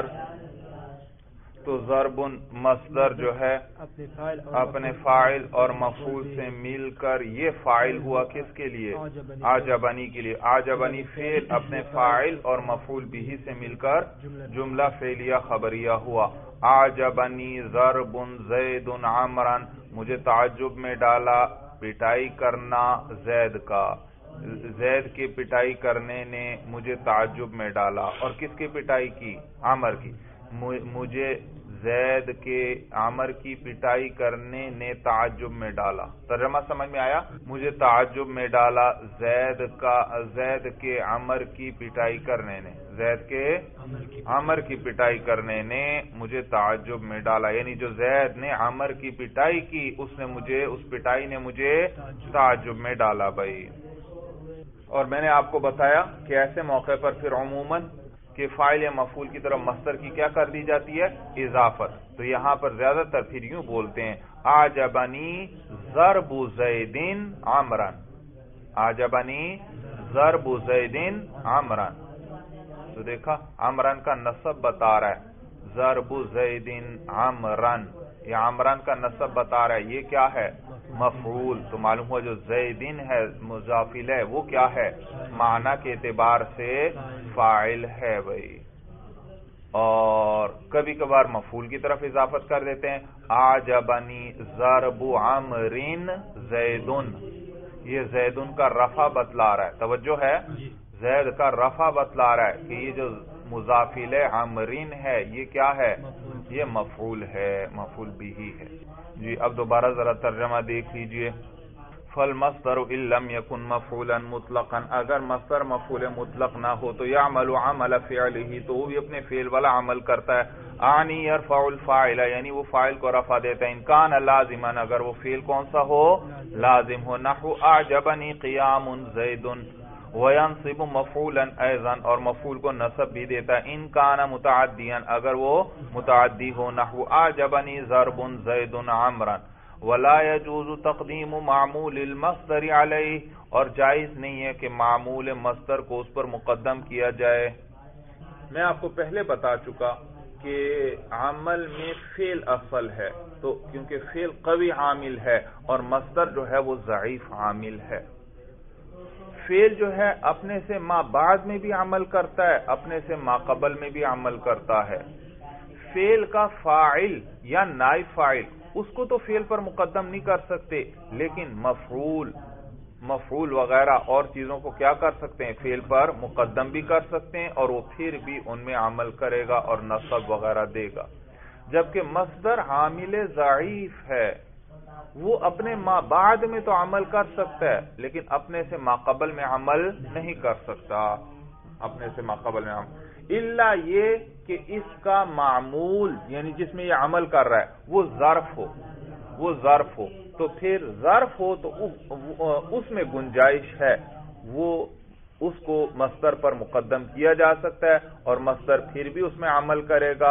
تو ضربن مصدر جو ہے اپنے فاعل اور مفعول سے مل کر یہ فاعل ہوا کس کے لیے؟ اعجبنی کے لیے. اعجبنی فعل اپنے فاعل اور مفعول به سے مل کر جملہ فعلیہ خبریہ ہوا. اعجبنی ضرب زید عمرا، مجھے تعجب میں ڈالا پٹائی کرنا زید کا. زید کی پٹائی کرنے نے مجھے تعجب میں ڈالا. اور کس کی پٹائی کی؟ عمر کی. مجھے زید کے عمر کی پٹائی کرنے نے تعجب میں ڈالا. ترجمہ سمجھ میں آیا؟ مجھے تعجب میں ڈالا زید کا زید کے عمر کی پٹائی کرنے نے. زید کے عمر کی پٹائی کرنے نے مجھے تعجب میں ڈالا. یعنی جو زید نے عمر کی پٹائی کی اس نے مجھے اس پٹائی نے مجھے تعجب میں ڈالا بھائی. اور میں نے آپ کو بتایا کہ ایسے موقع پر پھر عموماً کہ فاعل یا مفعول کی طرف مصدر کی کیا کر دی جاتی ہے؟ اضافت. تو یہاں پر زیادہ تر پھر یوں بولتے ہیں اعجبنی ضرب زید عمرا. اعجبنی ضرب زید عمرا. تو دیکھا عمران کا نصب بتا رہا ہے ضرب زید عمران. یہ عمران کا نصب بتا رہا ہے یہ کیا ہے؟ مفعول. تو معلوم ہوا جو زیدین ہے مضاف الیہ وہ کیا ہے؟ معنی کے اعتبار سے فاعل ہے بھائی. اور کبھی کبھار مفعول کی طرف اضافت کر دیتے ہیں اعجبنی ضرب عمرین زیدن. یہ زیدن کا رفع بتلا رہا ہے. توجہ ہے؟ زید کا رفع بتلا رہا ہے کہ یہ جو مضاف الیہ عمرین ہے یہ کیا ہے؟ یہ مفعول ہے، مفعول بھی ہے. جی اب دوبارہ ذرا ترجمہ دیکھ لیجئے. فالمصدر ان لم يكن مفعولا مطلقا، اگر مصدر مفعول مطلق نہ ہو تو يعمل عمل فعله، تو وہ بھی اپنے فعل والا عمل کرتا ہے. اعنی يرفع الفاعل، یعنی وہ فاعل کو رفع دیتا ہے. ان كان لازما، اگر وہ فعل کون سا ہو؟ لازم ہو. نحو اعجبنی قیام زید. وینصب مفعولا ایضا، اور مفعول کو نصب بھی دیتا ہے. ان کان متعدیا، اگر وہ متعدی ہو. نحو اعجبنی ضرب زید عمرا. ولا يجوز تقدیم معمول المصدر علیہ، اور جائز نہیں ہے کہ معمول مصدر کو اس پر مقدم کیا جائے. میں آپ کو پہلے بتا چکا کہ عمل میں فعل اصل ہے، تو کیونکہ فعل قوی عامل ہے اور مصدر جو ہے وہ ضعیف عامل ہے. فعل جو ہے اپنے سے ما بعد میں بھی عمل کرتا ہے، اپنے سے ما قبل میں بھی عمل کرتا ہے. فعل کا فاعل یا نائب فاعل اس کو تو فعل پر مقدم نہیں کر سکتے، لیکن مفعول مفعول وغیرہ اور چیزوں کو کیا کر سکتے ہیں؟ فعل پر مقدم بھی کر سکتے ہیں اور وہ پھر بھی ان میں عمل کرے گا اور نصب وغیرہ دے گا. جبکہ مصدر عامل ضعیف ہے، وہ اپنے ما بعد میں تو عمل کر سکتا ہے لیکن اپنے سے ما قبل میں عمل نہیں کر سکتا. اپنے سے ما قبل میں عمل الا یہ کہ اس کا معمول یعنی جس میں یہ عمل کر رہا ہے وہ ظرف ہو وہ ظرف ہو تو پھر ظرف ہو تو اس میں گنجائش ہے، وہ اس کو مصدر پر مقدم کیا جا سکتا ہے اور مصدر پھر بھی اس میں عمل کرے گا،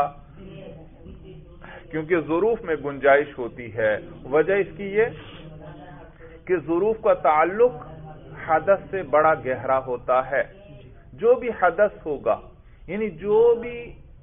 کیونکہ ظروف میں گنجائش ہوتی ہے. وجہ اس کی یہ کہ ظروف کا تعلق حدث سے بڑا گہرا ہوتا ہے. جو بھی حدث ہوگا یعنی جو بھی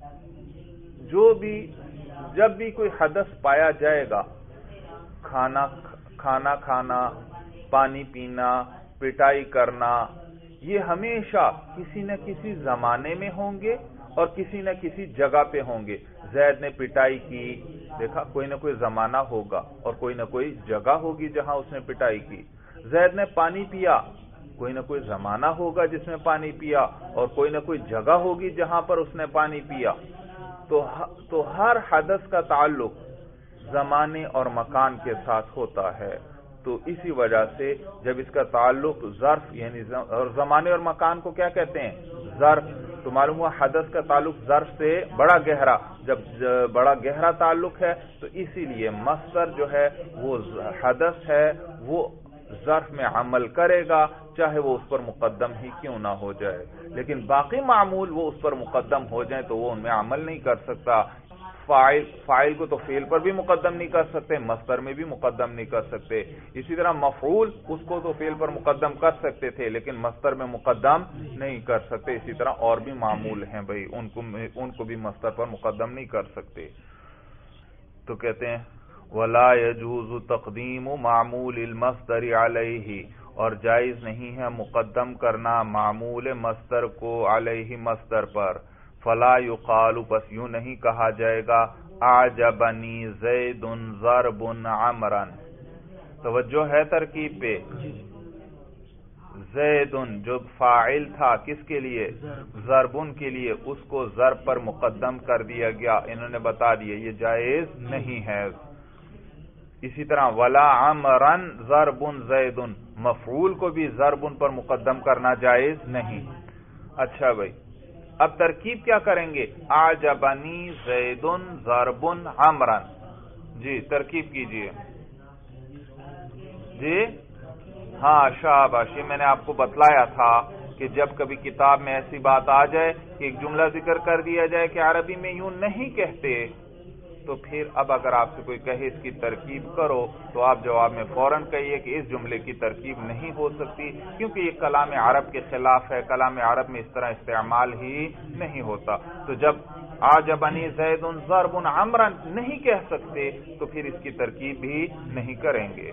جو بھی جب بھی کوئی حدث پایا جائے گا، کھانا کھانا کھانا، پانی پینا، پٹائی کرنا، یہ ہمیشہ کسی نہ کسی زمانے میں ہوں گے اور کسی نہ کسی جگہ پہ ہوں گے. زید نے پٹائی کی، دیکھا کوئی نہ کوئی زمانہ ہوگا اور کوئی نہ کوئی جگہ ہوگی جہاں اس نے پٹائی کی. زید نے پانی پیا، کوئی نہ کوئی زمانہ ہوگا جس میں پانی پیا اور کوئی نہ کوئی جگہ ہوگی جہاں پر اس نے پانی پیا. تو تو ہر حدث کا تعلق زمانے اور مکان کے ساتھ ہوتا ہے، تو اسی وجہ سے جب اس کا تعلق ظرف یعنی اور زمانے اور مکان کو کیا کہتے ہیں؟ ظرف، تو معلوم ہوا حدث کا تعلق ظرف سے بڑا گہرا، جب بڑا گہرا تعلق ہے تو اسی لیے مصدر جو ہے وہ حدث ہے، وہ ظرف میں عمل کرے گا چاہے وہ اس پر مقدم ہی کیوں نہ ہو جائے، لیکن باقی معمول وہ اس پر مقدم ہو جائیں تو وہ ان میں عمل نہیں کر سکتا۔ فاعل فاعل کو تو فعل پر بھی مقدم نہیں کر سکتے، مصدر میں بھی مقدم نہیں کر سکتے، اسی طرح مفعول اس کو تو فعل پر مقدم کر سکتے تھے لیکن مصدر میں مقدم نہیں کر سکتے، اسی طرح اور بھی معمول ہیں بھائی ان کو ان کو بھی مصدر پر مقدم نہیں کر سکتے۔ تو کہتے ہیں ولا يجوز تقدیم معمول المصدر علیہ، اور جائز نہیں ہے مقدم کرنا معمول مصدر کو علیہ مصدر پر، فلا یقال پس یوں نہیں کہا جائے گا اعجبنی زید ضرب عمرا، توجہ ہے ترکیب پہ، زید جو فاعل تھا کس کے لیے؟ ضربن کے لیے، اس کو ضرب پر مقدم کر دیا گیا، انہوں نے بتا دیا یہ جائز نہیں ہے۔ اسی طرح ولا عمرا ضرب زید، مفعول کو بھی ضرب پر مقدم کرنا جائز نہیں۔ اچھا بھائی اب ترکیب کیا کریں گے؟ اعجبنی زید ضرب عمرا، جی ترکیب کیجئے۔ جی ہاں شاباش، یہ میں نے آپ کو بتلایا تھا کہ جب کبھی کتاب میں ایسی بات آ جائے کہ ایک جملہ ذکر کر دیا جائے کہ عربی میں یوں نہیں کہتے، تو پھر اب اگر آپ سے کوئی کہے اس کی ترکیب کرو تو آپ جواب میں فوراً کہیے کہ اس جملے کی ترکیب نہیں ہو سکتی کیونکہ یہ کلام عرب کے خلاف ہے، کلام عرب میں اس طرح استعمال ہی نہیں ہوتا۔ تو جب اعجبنی زید ضرب عمرا نہیں کہہ سکتے تو پھر اس کی ترکیب بھی نہیں کریں گے،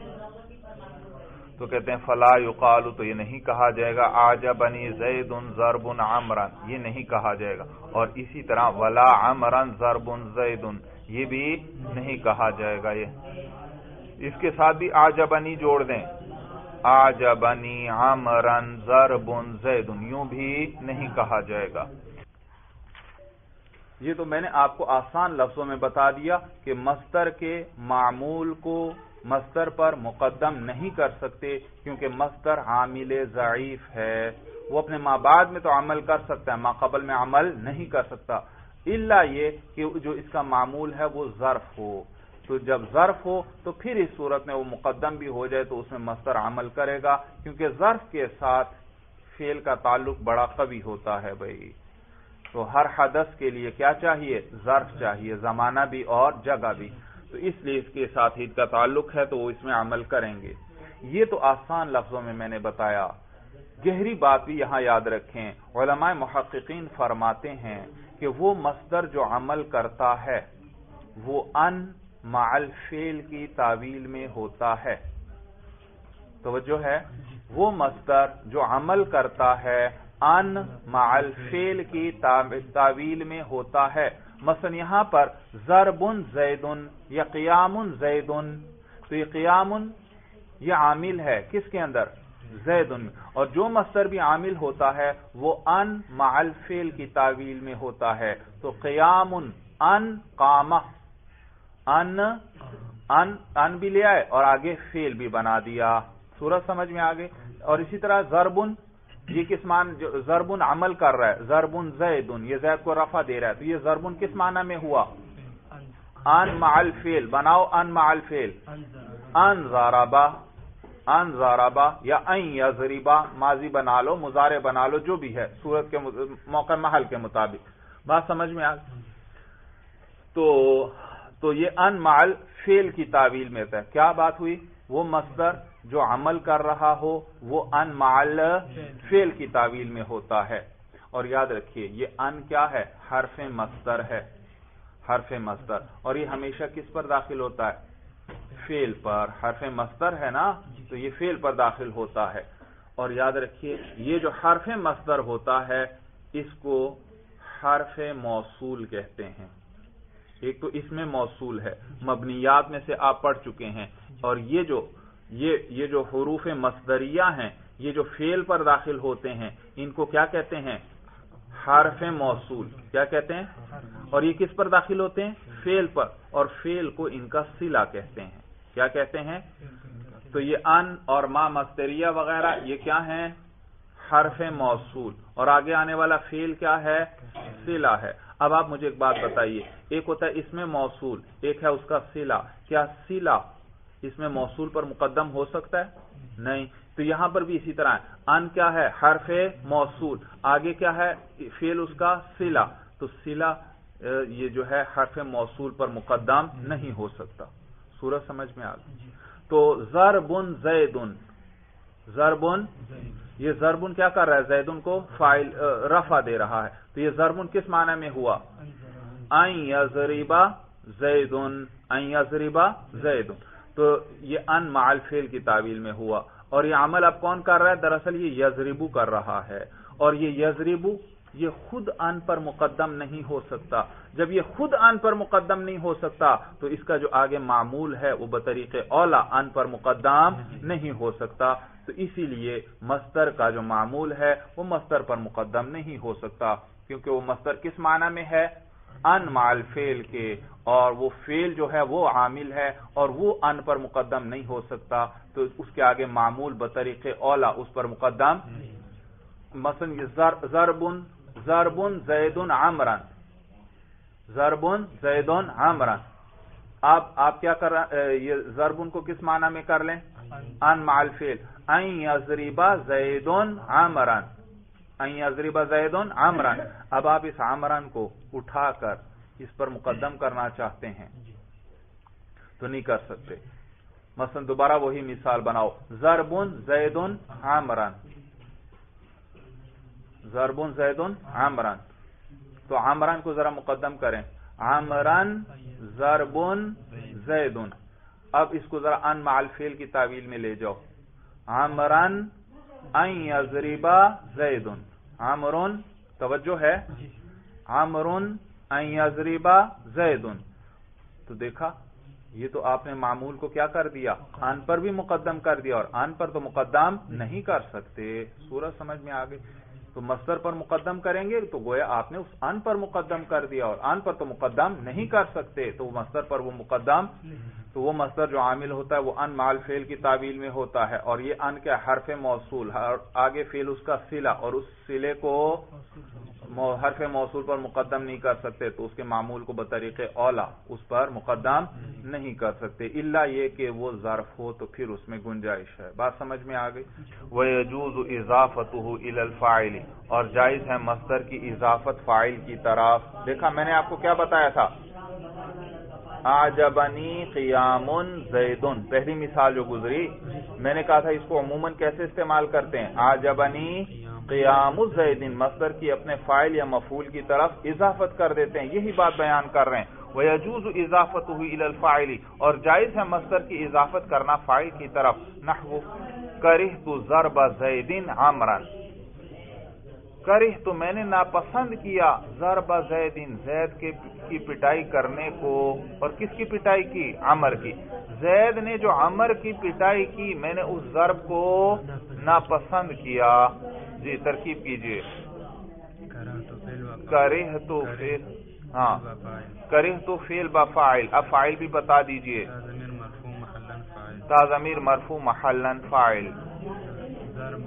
تو کہتے ہیں فلا یقال، تو یہ نہیں کہا جائے گا اعجبنی زید ضرب عمرا، یہ نہیں کہا جائے گا، اور اسی طرح ولا عمرا ضرب زید، یہ بھی نہیں کہا جائے گا۔ یہ اس کے ساتھ بھی اعجبنی جوڑ دیں، اعجبنی عمرا ضرب زید، یوں بھی نہیں کہا جائے گا۔ یہ تو میں نے آپ کو آسان لفظوں میں بتا دیا کہ مصدر کے معمول کو مصدر پر مقدم نہیں کر سکتے کیونکہ مصدر عامل ضعیف ہے، وہ اپنے ما بعد میں تو عمل کر سکتا ہے، ما قبل میں عمل نہیں کر سکتا، الا یہ کہ جو اس کا معمول ہے وہ ظرف ہو، تو جب ظرف ہو تو پھر اس صورت میں وہ مقدم بھی ہو جائے تو اس میں مصدر عمل کرے گا کیونکہ ظرف کے ساتھ فعل کا تعلق بڑا قوی ہوتا ہے بھائی۔ تو ہر حدث کے لیے کیا چاہیے؟ ظرف چاہیے، زمانہ بھی اور جگہ بھی، تو اس لیے اس کے ساتھ ہی کا تعلق ہے تو وہ اس میں عمل کریں گے۔ یہ تو آسان لفظوں میں میں نے بتایا، گہری بات بھی یہاں یاد رکھیں، علماء محققین فرماتے ہیں کہ وہ مصدر جو عمل کرتا ہے وہ ان مع الفعل کی تعویل میں ہوتا ہے، توجہ ہے، وہ مصدر جو عمل کرتا ہے ان مع الفعل کی تعویل میں ہوتا ہے، مثلا یہاں پر ضرب زید یا قیام زید، تو یہ قیام یہ عامل ہے کس کے اندر؟ زید میں، اور جو مصدر بھی عامل ہوتا ہے وہ ان مع الفعل کی تعویل میں ہوتا ہے، تو قیام ان قام، ان ان ان بھی لے آئے اور آگے فعل بھی بنا دیا، صورت سمجھ میں آگے۔ اور اسی طرح ضرب، یہ کس مان ضرب عمل کر رہا ہے، ضرب زید، یہ زید کو رفع دے رہا ہے، تو یہ ضرب کس معنی میں ہوا؟ ان مع الفعل، بناؤ ان مع الفعل، ان ضربا، ان ضربا یا ان یضربا، ماضی بنا لو، مضارع بنا لو، جو بھی ہے صورت کے موقع محل کے مطابق، بات سمجھ میں آ تو تو یہ ان مع الفعل کی تعویل میں ہے۔ کیا بات ہوئی؟ وہ مصدر جو عمل کر رہا ہو وہ ان مع الفعل کی تعویل میں ہوتا ہے، اور یاد رکھیے یہ ان کیا ہے؟ حرف مصدر ہے، حرف مصدر، اور یہ ہمیشہ کس پر داخل ہوتا ہے؟ فعل پر، حرف مصدر ہے نا تو یہ فعل پر داخل ہوتا ہے، اور یاد رکھیے یہ جو حرف مصدر ہوتا ہے اس کو حرف موصول کہتے ہیں، ایک تو اس میں موصول ہے، مبنیات میں سے آپ پڑھ چکے ہیں، اور یہ جو یہ یہ جو حروف مصدریہ ہیں یہ جو فعل پر داخل ہوتے ہیں ان کو کیا کہتے ہیں؟ حرف موصول، کیا کہتے ہیں؟ اور یہ کس پر داخل ہوتے ہیں؟ فعل پر، اور فعل کو ان کا صلہ کہتے ہیں۔ کیا کہتے ہیں؟ تو یہ ان اور ما مصدریہ وغیرہ یہ کیا ہیں؟ حرف موصول، اور آگے آنے والا فعل کیا ہے؟ صلہ ہے۔ اب آپ مجھے ایک بات بتائیے، ایک ہوتا ہے اسم موصول، ایک ہے اس کا صلہ، کیا صلہ اس میں موصول پر مقدم ہو سکتا ہے؟ نہیں۔ تو یہاں پر بھی اسی طرح ہے، ان کیا ہے؟ حرف موصول، آگے کیا ہے؟ فعل اس کا صلہ، تو صلہ یہ جو ہے حرف موصول پر مقدم نہیں ہو سکتا۔ سورج سمجھ میں آ گئی؟ تو ضربن زیدن، ضربن یہ ضربن کیا کر رہا ہے؟ زیدن کو فاعل رفع دے رہا ہے، تو یہ ضربن کس معنی میں ہوا؟ ان یضربا زیدن، ان یضربا زیدن، تو یہ ان مع الفعل کی تعویل میں ہوا، اور یہ عمل اب کون کر رہا ہے؟ دراصل یہ یضربو کر رہا ہے، اور یہ یضربو یہ خود ان پر مقدم نہیں ہو سکتا۔ جب یہ خود ان پر مقدم نہیں ہو سکتا تو اس کا جو آگے معمول ہے وہ بطریق اولا ان پر مقدم نہیں ہو سکتا، تو اسی لیے مصدر کا جو معمول ہے وہ مصدر پر مقدم نہیں ہو سکتا، کیونکہ وہ مصدر کس معنی میں ہے؟ ان مع الفعل کے، اور وہ فعل جو ہے وہ عامل ہے اور وہ ان پر مقدم نہیں ہو سکتا، تو اس کے آگے معمول بطریق اولا اس پر مقدم۔ مثلا ضربن ضربن زیدن عمرن، ضربن زیدن عمرن، اب آپ کیا کر رہے؟ یہ ضربن کو کس معنی میں کر لیں؟ ان مع الفعل، ان یضربا زیدن عمرن، ان یضربا زیدن عمرن، اب آپ اس عمرن کو اٹھا کر اس پر مقدم کرنا چاہتے ہیں تو نہیں کر سکتے۔ مثلا دوبارہ وہی مثال بناؤ، ضربن زیدن عمرن، ضربن زیدن عمرن، تو عمرن کو ذرا مقدم کریں، عمرن ضربن زیدن، اب اس کو ذرا ان مع الفعل کی تعویل میں لے جاؤ، عمرن ان یضربا زیدن، عمرن توجہ ہے، عمرن ان یضربا زیدن، تو دیکھا یہ تو آپ نے معمول کو کیا کر دیا؟ ان پر بھی مقدم کر دیا، اور ان پر تو مقدم نہیں کر سکتے۔ سورج سمجھ میں آ گئی؟ تو مصدر پر مقدم کریں گے تو گویا آپ نے اس ان پر مقدم کر دیا، اور ان پر تو مقدم نہیں کر سکتے، تو وہ مصدر پر وہ مقدم، تو وہ مصدر جو عامل ہوتا ہے وہ ان مع الفعل کی تعویل میں ہوتا ہے، اور یہ ان کے حرف موصول، آگے فعل اس کا صلہ، اور اس صلے کو حرف موصول پر مقدم نہیں کر سکتے، تو اس کے معمول کو بطریق اولا اس پر مقدم نہیں کر سکتے، الا یہ کہ وہ ظرف ہو تو پھر اس میں گنجائش ہے۔ بات سمجھ میں آ گئی؟ وَيَجُوزُ إِضَافَتُهُ إِلَى الْفَاعِلِ، اور جائز ہے مصدر کی اضافت فاعل کی طرف۔ دیکھا میں نے آپ کو کیا بتایا تھا؟ اعجبنی قیام زیدن، پہلی مثال جو گزری میں نے کہا تھا اس کو عموماً کیسے استعمال کرتے ہیں؟ اعجبنی قیام زیدن، مصدر کی اپنے فاعل یا مفعول کی طرف اضافت کر دیتے ہیں، یہی بات بیان کر رہے ہیں۔ وَيَجُوزُ إِضَافَتُهُ إِلَى الْفَاعِلِ، اور جائز ہے مصدر کی اضافت کرنا فاعل کی طرف، نحو کرہت ضرب زید عمرا، کرہت میں نے ناپسند کیا ضرب زید زید کی پٹائی کرنے کو، اور کس کی پٹائی کی؟ عمر کی۔ زید نے جو عمر کی پٹائی کی میں نے اس ضرب کو ناپسند کیا۔ جی ترکیب کیجئے، کرہت فعل، ہاں کرہت فعل بفاعل، اب فاعل بھی بتا دیجئے، تا ضمیر مرفوع محلا فاعل، ضرب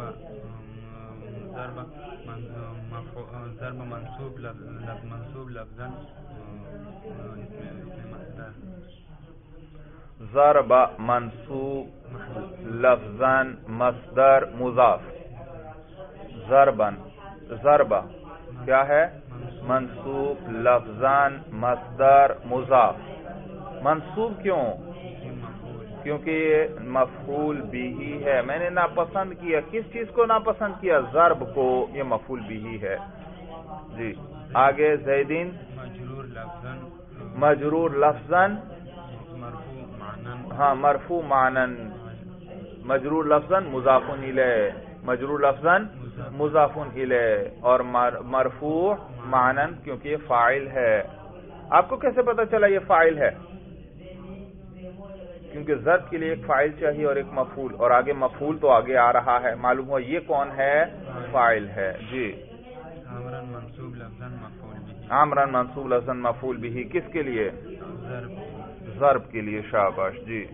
ضرب منصوب منصوب لفظا، ضرب منصوب لفظا مصدر مضاف، ضربن ضربہ کیا ہے؟ منصوب لفظان مصدر مضاف، منصوب کیوں؟ کیونکہ یہ مفعول بھی ہے، میں نے ناپسند کیا، کس چیز کو ناپسند کیا؟ ضرب کو، یہ مفعول بھی ہے۔ جی آگے زیدین مجرور لفظاً، مجرور لفظاً، مرفوع معنن، ہاں مرفوع معنن، مجرور لفظاً مضاف الیہ، مجرور لفظاً مضاف الیہ، اور مرفوع معنن کیونکہ یہ فاعل ہے۔ آپ کو کیسے پتا چلا یہ فاعل ہے؟ کیونکہ ضرب کے لیے ایک فاعل چاہیے اور ایک مفعول، اور آگے مفعول تو آگے آ رہا ہے، معلوم ہوا یہ کون ہے؟ فاعل ہے۔ جی عمران منصوب لفظاً مفعول بھی، عمرن منصوب لفظاً مفعول به کس کے لیے؟ ضرب کے لیے. شاباش جی.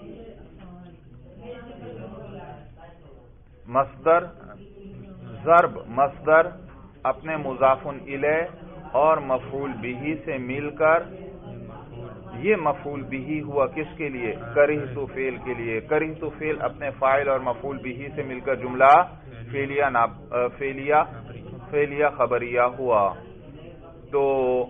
مصدر ضرب مصدر اپنے مضاف الیہ اور مفعول به سے مل کر یہ مفعول به ہوا کس کے لیے؟ کرہت فعل کے لیے. کرہت فعل اپنے فاعل اور مفعول به سے مل کر جملہ فعلیہ فعلیہ فعلیہ خبریہ ہوا. تو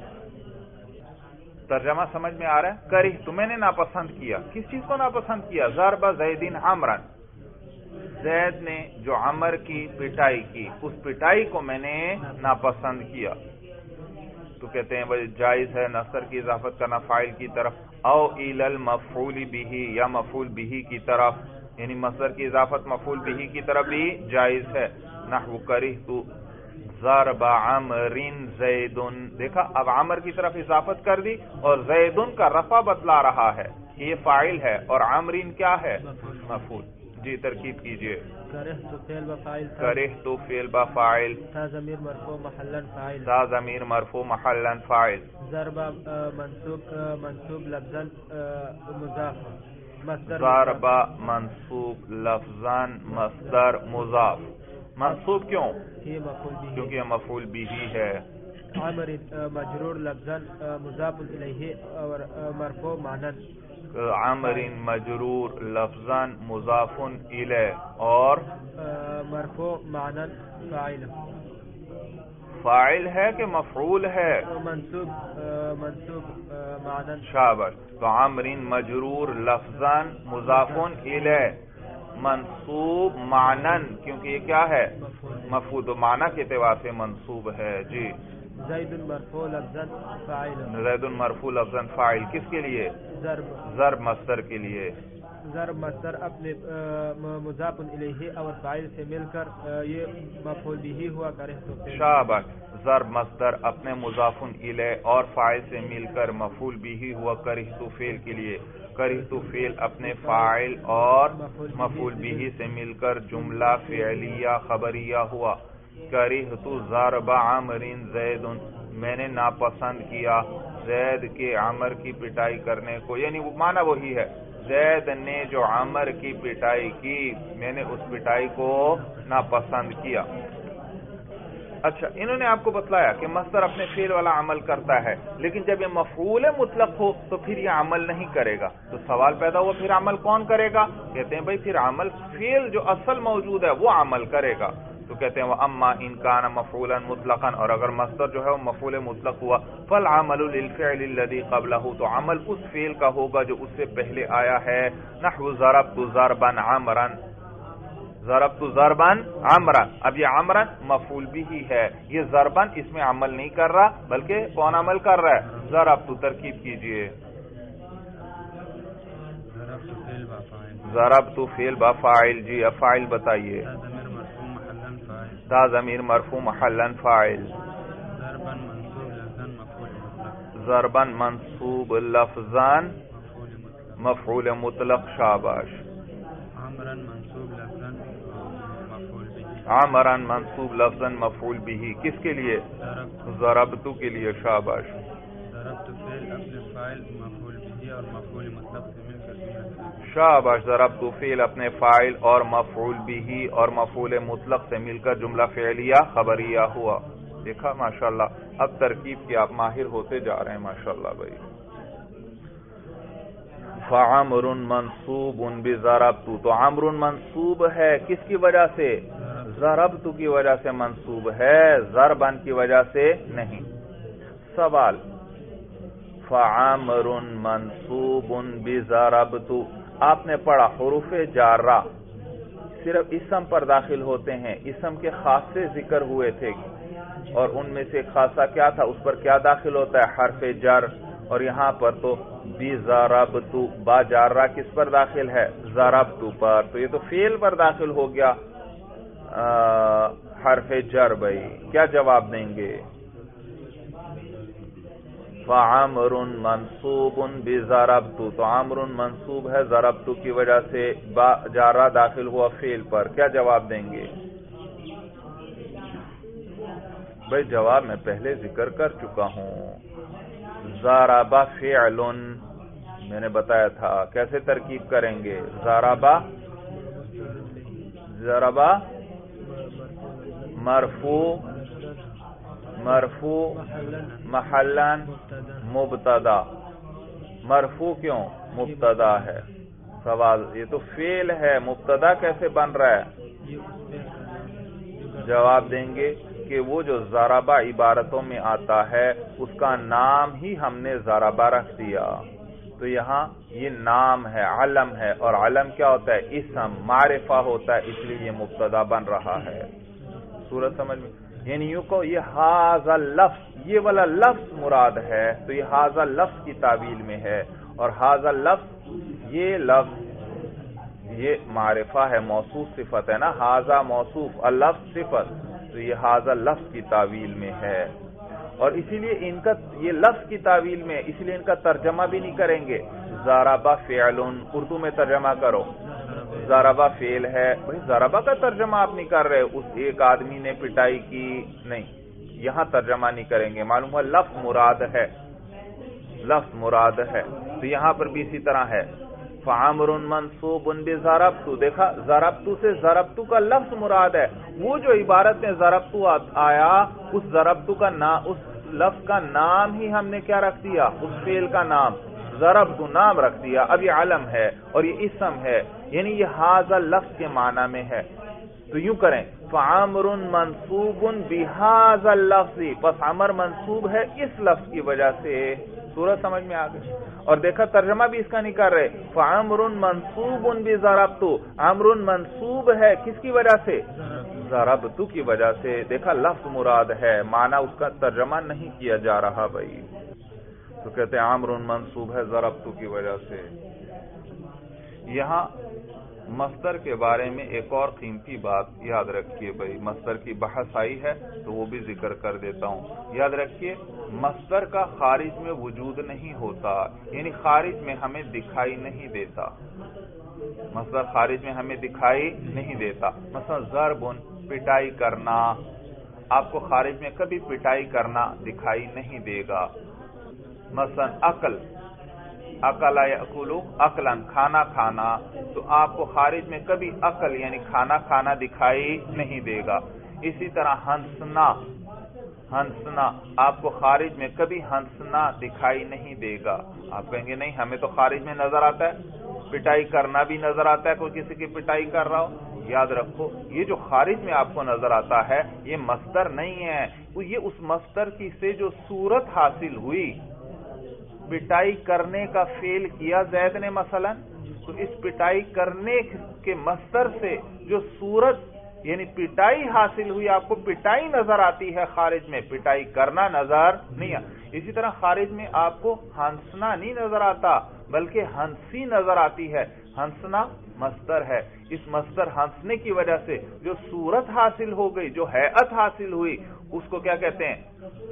ترجمہ سمجھ میں آ رہا ہے؟ کرہت میں نے ناپسند کیا. کس چیز کو ناپسند کیا؟ ضرب زید عمرا، زید نے جو عمر کی پٹائی کی اس پٹائی کو میں نے ناپسند کیا. تو کہتے ہیں بھائی جائز ہے نصر کی اضافت کرنا فاعل کی طرف، او الی المفعول به یا مفعول به کی طرف، یعنی مصدر کی اضافت مفعول به کی طرف بھی جائز ہے. نحو کرہت ضرب عمر زید. دیکھا اب عمر کی طرف اضافت کر دی اور زید کا رفع بتلا رہا ہے کہ یہ فاعل ہے اور عمرین کیا ہے؟ مفعول. جی ترکیب کیجئے. کرہت فعل بفاعل، کرہت فعل بفاعل، تا ضمیر مرفوع محلا فاعل، تا ضمیر مرفوع محلا فاعل، ضرب منصوب منصوب لفظا مضاف، مصدر ضرب منصوب لفظا مصدر مضاف. منصوب کیوں؟ یہ مفعول به، کیونکہ یہ مفعول به ہے. عمر مجرور لفظا مضاف الیہ اور مرفوع معنی، عمر مجرور لفظا مضاف الیہ اور مرفوع معنی فاعل. فاعل ہے کہ مفعول ہے؟ منصوب منصوب معنی. شاباش. تو عمر مجرور لفظا مضاف الیہ منصوب معنن، کیونکہ یہ کیا ہے؟ مفعول. تو معنی کے اعتبار سے منصوب ہے. جی. زید مرفوع لفظا فاعل، زید مرفوع لفظا فاعل کس کے لیے؟ ضرب ضرب مصدر کے لیے. ضرب مصدر اپنے مضاف الیہ اور فاعل سے مل کر یہ مفعول به ہوا. کرہت. شاباش. ضرب مصدر اپنے مضاف الیہ اور فاعل سے مل کر مفعول به ہوا کرہت فعل کے لیے. کرہت فعل اپنے فاعل اور مفعول به سے مل کر جملہ فعلیہ خبریہ ہوا. کرہت ضرب عمر زید، میں نے ناپسند کیا زید کے عمر کی پٹائی کرنے کو، یعنی وہ معنی وہی ہے زید نے جو عمر کی پٹائی کی میں نے اس پٹائی کو ناپسند کیا. اچھا انہوں نے آپ کو بتلایا کہ مصدر اپنے فعل والا عمل کرتا ہے، لیکن جب یہ مفعول مطلق ہو تو پھر یہ عمل نہیں کرے گا. تو سوال پیدا ہوا پھر عمل کون کرے گا؟ کہتے ہیں بھائی پھر عمل فعل جو اصل موجود ہے وہ عمل کرے گا. تو کہتے ہیں وَأَمَّا إِن كَانَ مَفْعُولًا مُطْلَقًا، اور اگر مصدر جو ہے وہ مفعول مطلق ہوا فَالْعَمَلُ لِلْفِعْلِ الَّذِي قَبْلَهُ، تو عمل اس فعل کا ہوگا جو اس سے پہلے آیا ہے. نحو ضربت ضربا عمرا، ضربت ضربا عمرا. اب یہ عمرا مفعول به ہے، یہ ضربا اس میں عمل نہیں کر رہا بلکہ کون عمل کر رہا ہے؟ ضربت. ترکیب کیجئے. ضربت فعل بفاعل. جی افاعل بتائیے. تا ضمیر مرفوع محلا فاعل، ضربا منصوب لفظا مفعول مطلق. شاباش. عمرا منصوب لفظا مفعول به کس کے لیے؟ ضربت کے لیے. شاباش. شاباش. ضربت فعل اپنے فاعل اور مفعول به اور مفعول مطلق سے مل کر جملہ فعلیہ خبریہ ہوا. دیکھا ماشاءاللہ اب ترکیب کی آپ ماہر ہوتے جا رہے ہیں ماشاءاللہ بھائی. فعمر منصوب بضربت، تو عمر منصوب ہے کس کی وجہ سے؟ ضربت کی وجہ سے منصوب ہے، ضربن کی وجہ سے نہیں. سوال فعمر منصوب بضربت، آپ نے پڑھا حروف جارہ صرف اسم پر داخل ہوتے ہیں، اسم کے خاصے ذکر ہوئے تھے اور ان میں سے خاصہ کیا تھا؟ اس پر کیا داخل ہوتا ہے؟ حرف جر. اور یہاں پر تو بضربت با جارہ کس پر داخل ہے؟ ضربت پر. تو یہ تو فعل پر داخل ہو گیا حرف جر. بھائی کیا جواب دیں گے؟ فعمر منصوب بضربت، تو عمر منصوب ہے ضربت کی وجہ سے، با جارہ داخل ہوا فعل پر. کیا جواب دیں گے؟ بھائی جواب میں پہلے ذکر کر چکا ہوں. ضربہ فعل میں نے بتایا تھا کیسے ترکیب کریں گے. ضربہ ضربہ مرفوع مرفوع محلا مبتدا. مرفوع کیوں؟ مبتدا ہے. سوال یہ تو فعل ہے، مبتدا کیسے بن رہا ہے؟ جواب دیں گے کہ وہ جو ضربہ عبارتوں میں آتا ہے اس کا نام ہی ہم نے ضربہ رکھ دیا. تو یہاں یہ نام ہے، علم ہے، اور علم کیا ہوتا ہے؟ اسم، معرفہ ہوتا ہے، اس لیے یہ مبتدا بن رہا ہے. صورت سمجھ میں؟ یعنی یوں کو یہ ھذا لفظ، یہ والا لفظ مراد ہے تو یہ ھذا لفظ کی تعویل میں ہے، اور ھذا لفظ یہ لفظ یہ معرفہ ہے، موصوف صفت ہے نا. ھذا موصوف، اللفظ صفت، تو یہ ھذا لفظ کی تعویل میں ہے. اور اسی لیے ان کا یہ لفظ کی تعویل میں، اس لیے ان کا ترجمہ بھی نہیں کریں گے. ضربہ فعل، اردو میں ترجمہ کرو. ضربہ فعل ہے. بھائی ضربہ کا ترجمہ آپ نہیں کر رہے، اس ایک آدمی نے پٹائی کی، نہیں، یہاں ترجمہ نہیں کریں گے. معلوم ہوا لفظ مراد ہے، لفظ مراد ہے. تو یہاں پر بھی اسی طرح ہے. فعمر منصوب بضربت، دیکھا ضربت سے ضربت کا لفظ مراد ہے. وہ جو عبارت میں ضربت آیا اس ضربت کا نام، اس لفظ کا نام ہی ہم نے کیا رکھ دیا؟ اس فعل کا نام ضربت نام رکھ دیا. اب یہ علم ہے اور یہ اسم ہے، یعنی یہ ھذا لفظ کے معنی میں ہے. تو یوں کریں فعمر منصوب بھذا اللفظ، بس عمر منصوب ہے اس لفظ کی وجہ سے. صورت سمجھ میں آ گئی. اور دیکھا ترجمہ بھی اس کا نہیں کر رہے. فعمر منصوب بضربت، عمر منصوب ہے کس کی وجہ سے؟ ضربت کی وجہ سے. دیکھا لفظ مراد ہے، معنی اس کا ترجمہ نہیں کیا جا رہا. بھائی تو کہتے ہیں عمر منصوب ہے ضربت کی وجہ سے. یہاں مصدر کے بارے میں ایک اور قیمتی بات یاد رکھیے. بھائی مصدر کی بحث آئی ہے تو وہ بھی ذکر کر دیتا ہوں. یاد رکھیے مصدر کا خارج میں وجود نہیں ہوتا، یعنی خارج میں ہمیں دکھائی نہیں دیتا. مصدر خارج میں ہمیں دکھائی نہیں دیتا. مثلا ضرب، پٹائی کرنا، آپ کو خارج میں کبھی پٹائی کرنا دکھائی نہیں دے گا. مثلا اکل، اکل یاکلو اکلن، کھانا کھانا، تو آپ کو خارج میں کبھی اکل یعنی کھانا کھانا دکھائی نہیں دے گا. اسی طرح ہنسنا، ہنسنا آپ کو خارج میں کبھی ہنسنا دکھائی نہیں دے گا. آپ کہیں گے نہیں ہمیں تو خارج میں نظر آتا ہے، پٹائی کرنا بھی نظر آتا ہے، کوئی کسی کی پٹائی کر رہا ہو. یاد رکھو یہ جو خارج میں آپ کو نظر آتا ہے یہ مصدر نہیں ہے، یہ اس مصدر کی سے جو صورت حاصل ہوئی. پٹائی کرنے کا فعل کیا زید نے مثلا، تو اس پٹائی کرنے کے مصدر سے جو صورت یعنی پٹائی حاصل ہوئی، آپ کو پٹائی نظر آتی ہے خارج میں، پٹائی کرنا نظر نہیں آتا. اسی طرح خارج میں آپ کو ہنسنا نہیں نظر آتا بلکہ ہنسی نظر آتی ہے. ہنسنا مصدر ہے، اس مصدر ہنسنے کی وجہ سے جو صورت حاصل ہو گئی، جو ہیئت حاصل ہوئی، اس کو کیا کہتے ہیں؟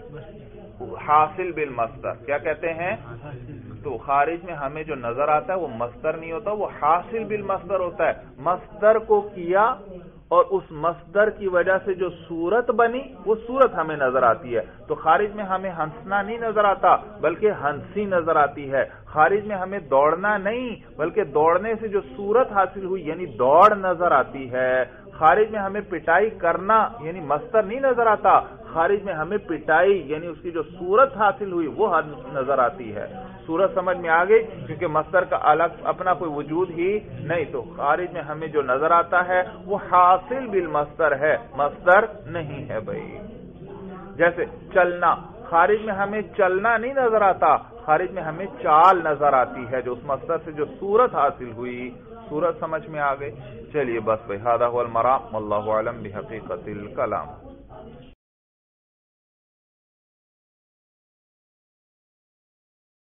حاصل بالمصدر. کیا کہتے ہیں؟ تو خارج میں ہمیں جو نظر آتا ہے وہ مصدر نہیں ہوتا، وہ حاصل بالمصدر ہوتا ہے. مصدر کو کیا اور اس مصدر کی وجہ سے جو صورت بنی وہ صورت ہمیں نظر آتی ہے. تو خارج میں ہمیں ہنسنا نہیں نظر آتا بلکہ ہنسی نظر آتی ہے. خارج میں ہمیں دوڑنا نہیں بلکہ دوڑنے سے جو صورت حاصل ہوئی یعنی دوڑ نظر آتی ہے. خارج میں ہمیں پٹائی کرنا یعنی مصدر نہیں نظر آتا، خارج میں ہمیں پٹائی یعنی اس کی جو صورت حاصل ہوئی وہ نظر آتی ہے. صورت سمجھ میں آ گئی؟ کیونکہ مصدر کا الگ اپنا کوئی وجود ہی نہیں. تو خارج میں ہمیں جو نظر آتا ہے وہ حاصل بالمصدر ہے، مصدر نہیں ہے. بھائی جیسے چلنا، خارج میں ہمیں چلنا نہیں نظر آتا، خارج میں ہمیں چال نظر آتی ہے جو اس مصدر سے جو صورت حاصل ہوئی. صورت سمجھ میں آ گئی؟ چلیے بس بھائی، ھذا ھو المرام واللہ اعلم بحقیقت الکلام.